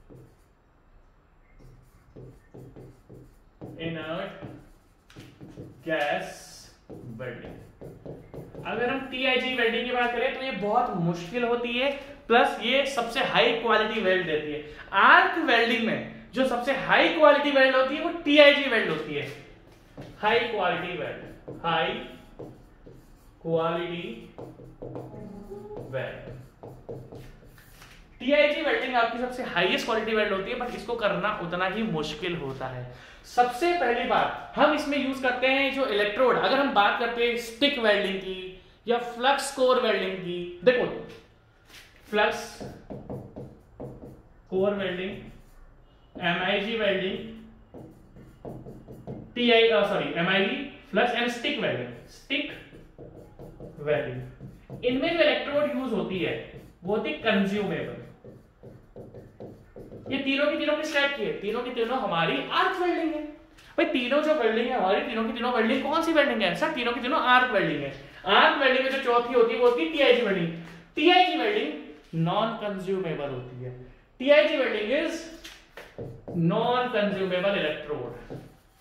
इनर्ट गैस वेल्डिंग। अगर हम टीआईजी वेल्डिंग की बात करें तो ये बहुत मुश्किल होती है, प्लस ये सबसे हाई क्वालिटी वेल्ड देती है। आर्क वेल्डिंग में जो सबसे हाई क्वालिटी वेल्ड होती है वो टीआईजी वेल्ड होती है, high quality weld, high quality weld. TIG welding आपकी सबसे हाईएस्ट क्वालिटी वेल्ड होती है, बट इसको करना उतना ही मुश्किल होता है। सबसे पहली बात, हम इसमें यूज करते हैं जो इलेक्ट्रोड। अगर हम बात करते हैं स्टिक वेल्डिंग की या फ्लक्स कोर वेल्डिंग की, देखो flux core welding, MIG welding, TI sorry MIG flux and stick welding, stick welding, इनमें जो इलेक्ट्रोड यूज होती है वो होती है कंज्यूमेबल। ये तीनों की तीनों किस टाइप की है? तीनों की तीनों हमारी आर्क वेल्डिंग है। भाई तीनों जो वेल्डिंग है हमारी, तीनों की तीनों वेल्डिंग कौन सी वेल्डिंग है सर? तीनों की तीनों आर्क वेल्डिंग है। आर्क वेल्डिंग में जो चौथी होती है वो होती है TIG welding. TIG welding non consumable होती है। TIG welding is non consumable electrode,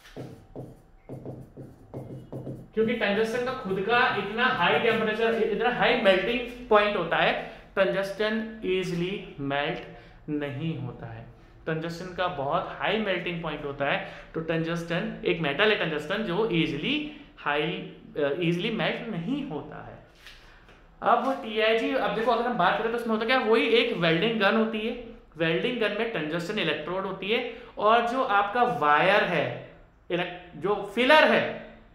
क्योंकि टंगस्टन का खुद का इतना हाई टेम्परेचर, इतना हाई मेल्टिंग पॉइंट होता है, टंगस्टन इजीली मेल्ट नहीं होता है। टंगस्टन का बहुत हाई मेल्टिंग पॉइंट होता है, तो टंगस्टन एक मेटल है टंगस्टन जो इजीली हाई इजीली मेल्ट नहीं होता है। अब टीआईजी, अब देखो अगर हम बात करें तो उसमें होता क्या, वही एक वेल्डिंग गन होती है, वेल्डिंग गन में टंगस्टन इलेक्ट्रोड होती है, और जो आपका वायर है, जो फिलर है,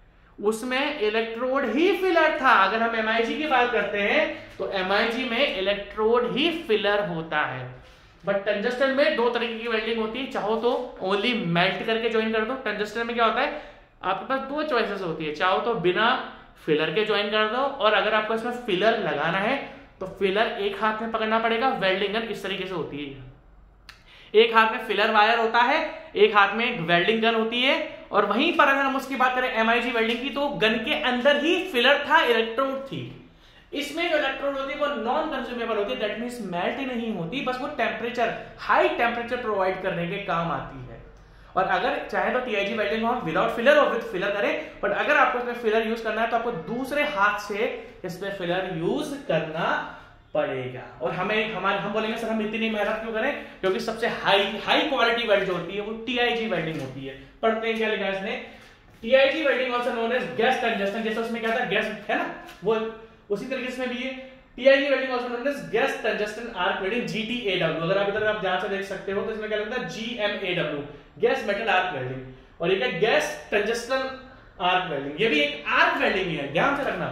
उसमें इलेक्ट्रोड ही फिलर था। अगर हम एमआईजी की बात करते हैं तो एमआईजी में इलेक्ट्रोड ही फिलर होता है, बट टंगस्टन में दो तरीके की वेल्डिंग होती है, चाहो तो ओनली मेल्ट करके ज्वाइन कर दो। टंगस्टन में क्या होता है, आपके पास दो चॉइसेस होती है, चाहो तो बिना फिलर के ज्वाइन कर दो, और अगर आपको इसमें फिलर लगाना है तो फिलर एक हाथ में पकड़ना पड़ेगा। वेल्डिंग गन इस तरीके से होती है, एक हाथ में फिलर वायर होता है, एक हाथ में वेल्डिंग गन होती है। और वहीं पर अगर हम उसकी बात करें एमआईजी वेल्डिंग की, तो गन के अंदर ही फिलर था, इलेक्ट्रोड थी। इसमें जो इलेक्ट्रोड होती है वो नॉन कंज्यूमेबल होती है, दैट मींस मेल्ट ही नहीं होती, बस वो टेम्परेचर, हाई टेम्परेचर प्रोवाइड करने के काम आती है। और अगर चाहे तो टीआईजी वेल्डिंग हम विदाउट फिलर और विद फिलर करें, बट अगर आपको इसमें फिलर यूज करना है तो आपको दूसरे हाथ से इसमें फिलर यूज करना पड़ेगा। और हमें हमारे हम बोलेंगे सर हम इतनी मेहनत क्यों करें, क्योंकि सबसे हाई हाई क्वालिटी वेल्ड जो होती है वो टीआईजी वेल्डिंग होती है। पढ़ते हैं क्या लिखा है इसने, TIG welding also known as gas tungsten, जैसे उसमें क्या था गैस है ना, वो उसी तरीके से भी है TIG welding also known as gas tungsten arc welding, GTAW. अगर आप इधर आप ध्यान से देख सकते हो तो इसमें क्या लिखा है GMAW, gas metal arc welding, और ये क्या गैस टंगस्टन आर्क वेल्डिंग, ये भी एक आर्क वेल्डिंग ही है, ध्यान से रखना।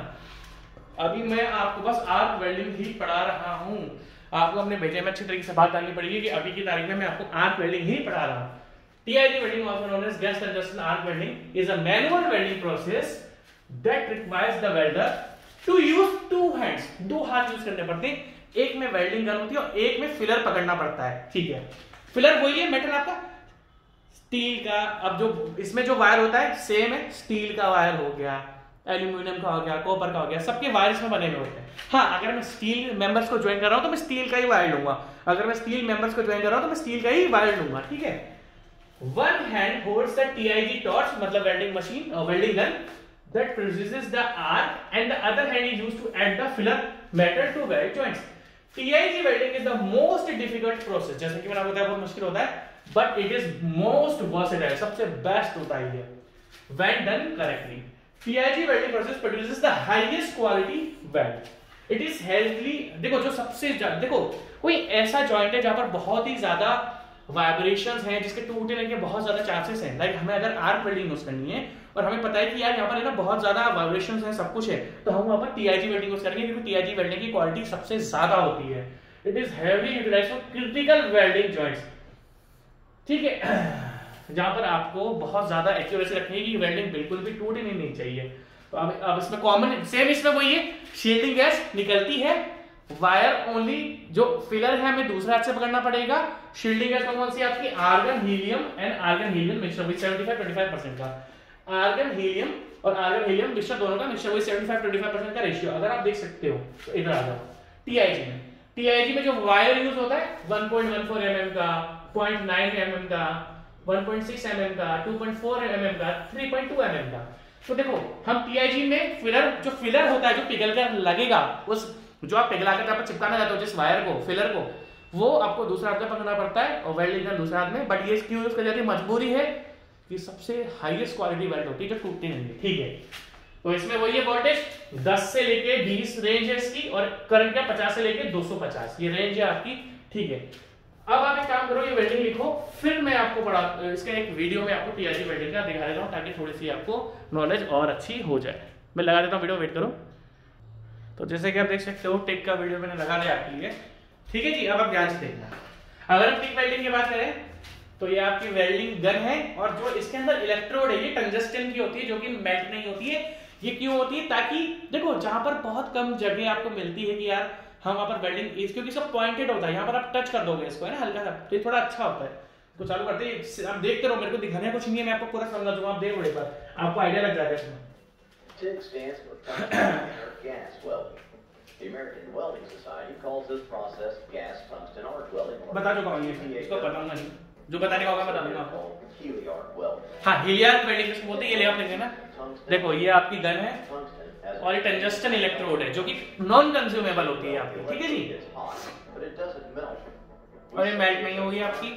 अभी मैं आपको बस आर्क वेल्डिंग ही पढ़ा रहा हूं, आपको अपने बेटे में अच्छी तरीके से बात डालनी पड़ेगी कि अभी की तारीख में मैं आपको आर्क वेल्डिंग ही पढ़ा रहा हूं। TIG welding also known as gas tungsten arc welding is a manual welding process that requires the welder to use two hands, दो हाथ यूज करने पड़ते हैं, एक में वेल्डिंग गन होती है और एक में फिलर पकड़ना पड़ता है, ठीक है। फिलर वही है मेटल आपका स्टील का, अब जो इसमें जो वायर होता है सेम है, स्टील का वायर हो गया, एल्यूमिनियम का हो गया, कॉपर का हो गया, सबके वायर इसमें बने हुए होते हैं। हाँ, अगर मैं स्टील मेंबर्स को ज्वाइन कर रहा हूं तो मैं स्टील का ही वायर लूंगा, अगर मैं स्टील मेंबर्स को ज्वाइन कर रहा हूं तो मैं स्टील का ही वायर लूंगा, ठीक है। One hand holds the T I G torch, मतलब welding machine or welding gun that produces the arc, and the other hand is used to add the filler metal to weld joints. T I G welding is the most difficult process, जैसे कि मैंने आपको बताया बहुत मुश्किल होता है, but it is most versatile, सबसे बेस्ट होता है ये when done correctly. T I G welding process produces the highest quality weld. It is healthy, देखो जो सबसे देखो कोई ऐसा जॉइंट है जहां पर बहुत ही ज्यादा वाइब्रेशंस हैं, जिसके टूटने के बहुत ज्यादा चांसेस हैं, लाइक हमें अगर आर्क वेल्डिंग यूज करनी है और हमें पता है कि यार यहाँ पर है ना बहुत ज्यादा वाइब्रेशंस हैं, सब कुछ है, तो हम वहां पर टीआईजी वेल्डिंग यूज करेंगे, क्योंकि टीआईजी वेल्डिंग की क्वालिटी सबसे ज्यादा होती है। It is heavy utilized for critical welding joints, ठीक है, जहां पर आपको बहुत ज्यादा एक्यूरेसी रखनी है कि वेल्डिंग बिल्कुल भी टूटनी नहीं चाहिए। तो अब अब इसमें कॉमन सेम इसमें वही है, शील्डिंग गैस निकलती है, वायर ओनली जो फिलर है हमें दूसरे हाथ से पकड़ना पड़ेगा। शील्डिंग गैस कौन सी आपकी, argon helium and argon helium mixture with seventy five twenty five percent का, आर्गन हीलियम और आर्गन हीलियम मिक्सचर दोनों का मिक्सचर with seventy five twenty five percent का रेशियो। अगर आप देख सकते हो तो इधर आ जाओ, टीआईजी में टीआईजी में जो वायर यूज होता है one point one four mm का, ज़ीरो पॉइंट नाइन एमएम का, वन पॉइंट सिक्स एमएम का, टू पॉइंट फोर एमएम का, थ्री पॉइंट टू एमएम का। तो देखो हम टीआईजी में फिलर जो फिलर होता है जो पिघल कर लगेगा, उस जो आप पिघला कर आप चिपकाना चाहते हो जिस वायर को, फिलर को, वो आपको दूसरा हाथ में पकड़ना पड़ता है और वेल्डिंग गन दूसरा हाथ में। बट ये क्यों यूज कर जाती है, मजबूरी है कि सबसे हाईएस्ट क्वालिटी वेल्ड होती है जो टूटती नहीं है, ठीक है। तो इसमें वही है वोल्टेज दस से लेके बीस रेंज है इसकी, और करंट का पचास से लेके दो सौ पचास ये रेंज है आपकी, ठीक है। अब आप एक काम करो, ये वेल्डिंग लिखो, फिर मैं आपको पढ़ा इसका एक वीडियो में आपको टीआईजी वेल्डिंग का दिखा देता हूँ, ताकि थोड़ी सी आपको नॉलेज और अच्छी हो जाए। मैं लगा देता हूँ वीडियो, वेट करो। तो जैसे कि आप देख सकते हो टिक का वीडियो मैंने लगा दिया आपके लिए, ठीक है जी। अब आप ध्यान से देखना, अगर हम टिक वेल्डिंग की बात करें तो ये आपकी वेल्डिंग गन है, और जो इसके अंदर इलेक्ट्रोड है ये टंगस्टन की होती है, जो कि मेल्ट नहीं होती है। ये क्यों होती है, ताकि देखो जहां पर बहुत कम जगह आपको मिलती है कि यार हम वहां पर वेल्डिंग इस, क्योंकि सब पॉइंटेड होता है, यहाँ पर आप टच कर दोगे इसको है ना हल्का सा, तो ये थोड़ा अच्छा होता है। तो चालू करते हैं, आप देखते रहो, मेरे को दिखाने कुछ नहीं है, मैं आपको पूरा समझा दूंगा, आप देख बड़े पर आपको आइडिया लग जाएगा इसमें। TIG stands for tungsten gas welding. The American Welding Society calls this process gas tungsten arc welding. बता चुका हूं ये, इसको बताऊंगा नहीं, जो बताने का होगा बता दूंगा आपको। Heliarc weld. हाँ, हीलियार्क वेल्डिंग किसको बोलते हैं, ये ले आप लेंगे ना। देखो ये आपकी गन है और ये टंगस्टन इलेक्ट्रोड है जो कि नॉन कंज्यूमेबल होती है आपकी, ठीक है जी। और ये मेल्ट नहीं होगी आपकी।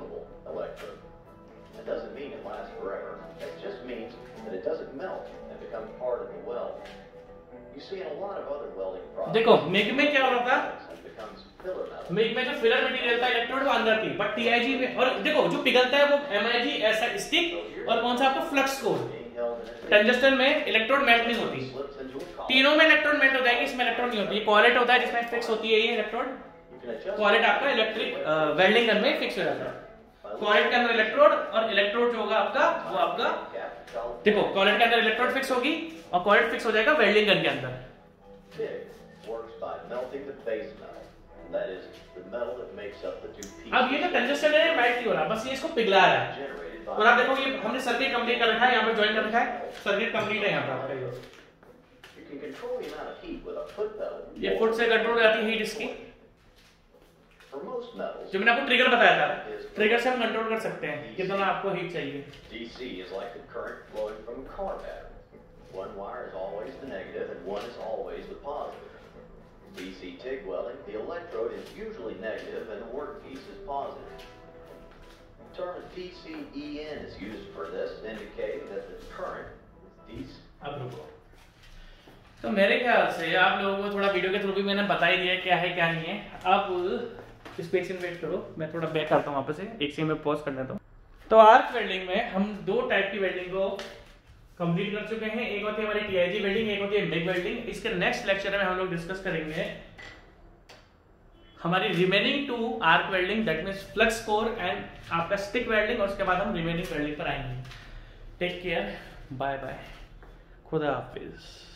It doesn't mean it lasts forever. It just means that it doesn't melt and become part of the weld. You see in a lot of other welding processes. देखो मिग में क्या होता था, it becomes filler metal. MIG में जो filler material था electrode वो अंदर थी, बट टीआईजी में और देखो जो पिघलता है वो एमआईजी ऐसा स्टिक और कौन सा आपका फ्लक्स कोर। टंगस्टन में इलेक्ट्रोड मेल्ट नहीं होती, तीनों में इलेक्ट्रोड मेल्ट हो जाएगी, इसमें इलेक्ट्रोड नहीं होती। ये कॉलेट होता है जिसमें फिक्स होती है ये इलेक्ट्रोड, कॉलेट आपका इलेक्ट्रिक वेल्डिंग गन में फिक्स हो जाता है। कॉलेट के अंदर इलेक्ट्रोड और इलेक्ट्रोड जो होगा आपका वो आपका देखो कॉलेट के अंदर इलेक्ट्रोड फिक्स होगी और कॉलेट फिक्स हो जाएगा वेल्डिंग गन के अंदर। अब ये तो टंगस्टन है मेल्ट नहीं हो रहा, बस ये इसको पिघला रहा है। और आप देखो ये हमने सर्किट कंप्लीट कर रखा है, यहाँ पे ज्वाइन कर रखा है, सर्किट कंप्लीट है यहाँ पे आपका। ये फुट से कंट्रोल हो जाती है हीट इसकी, जो मैंने आपको ट्रिगर बताया था, ट्रिगर से हम कंट्रोल कर सकते हैं कितना आपको हीट चाहिए। D C is like the current flowing from a car battery. One wire is always the negative and one is always the positive. D C TIG welding, the electrode is usually negative and the workpiece is positive. The term D C E N is used for this, indicating that the current is D C. अब रुको, तो मेरे ख्याल से आप लोगों को थोड़ा वीडियो के थ्रू भी मैंने बता ही दिया क्या है क्या नहीं है। अब इस पे एक वेट करो, मैं थोड़ा बैक करता हूँ वापस से, एक सेकंड में पॉज करने दो। तो आर्क वेल्डिंग में हम दो टाइप की वेल्डिंग को कंप्लीट कर चुके हैं, एक होती है हमारी टीआईजी वेल्डिंग, एक होती है मिग वेल्डिंग। इसके नेक्स्ट लेक्चर में हम लोग डिस्कस करेंगे हमारी remaining two arc welding, that means flux core and आपका स्टिक वेल्डिंग, और उसके बाद हम रिमेनिंग वेल्डिंग पर आएंगे। टेक केयर, बाय बाय, खुदा हाफिज।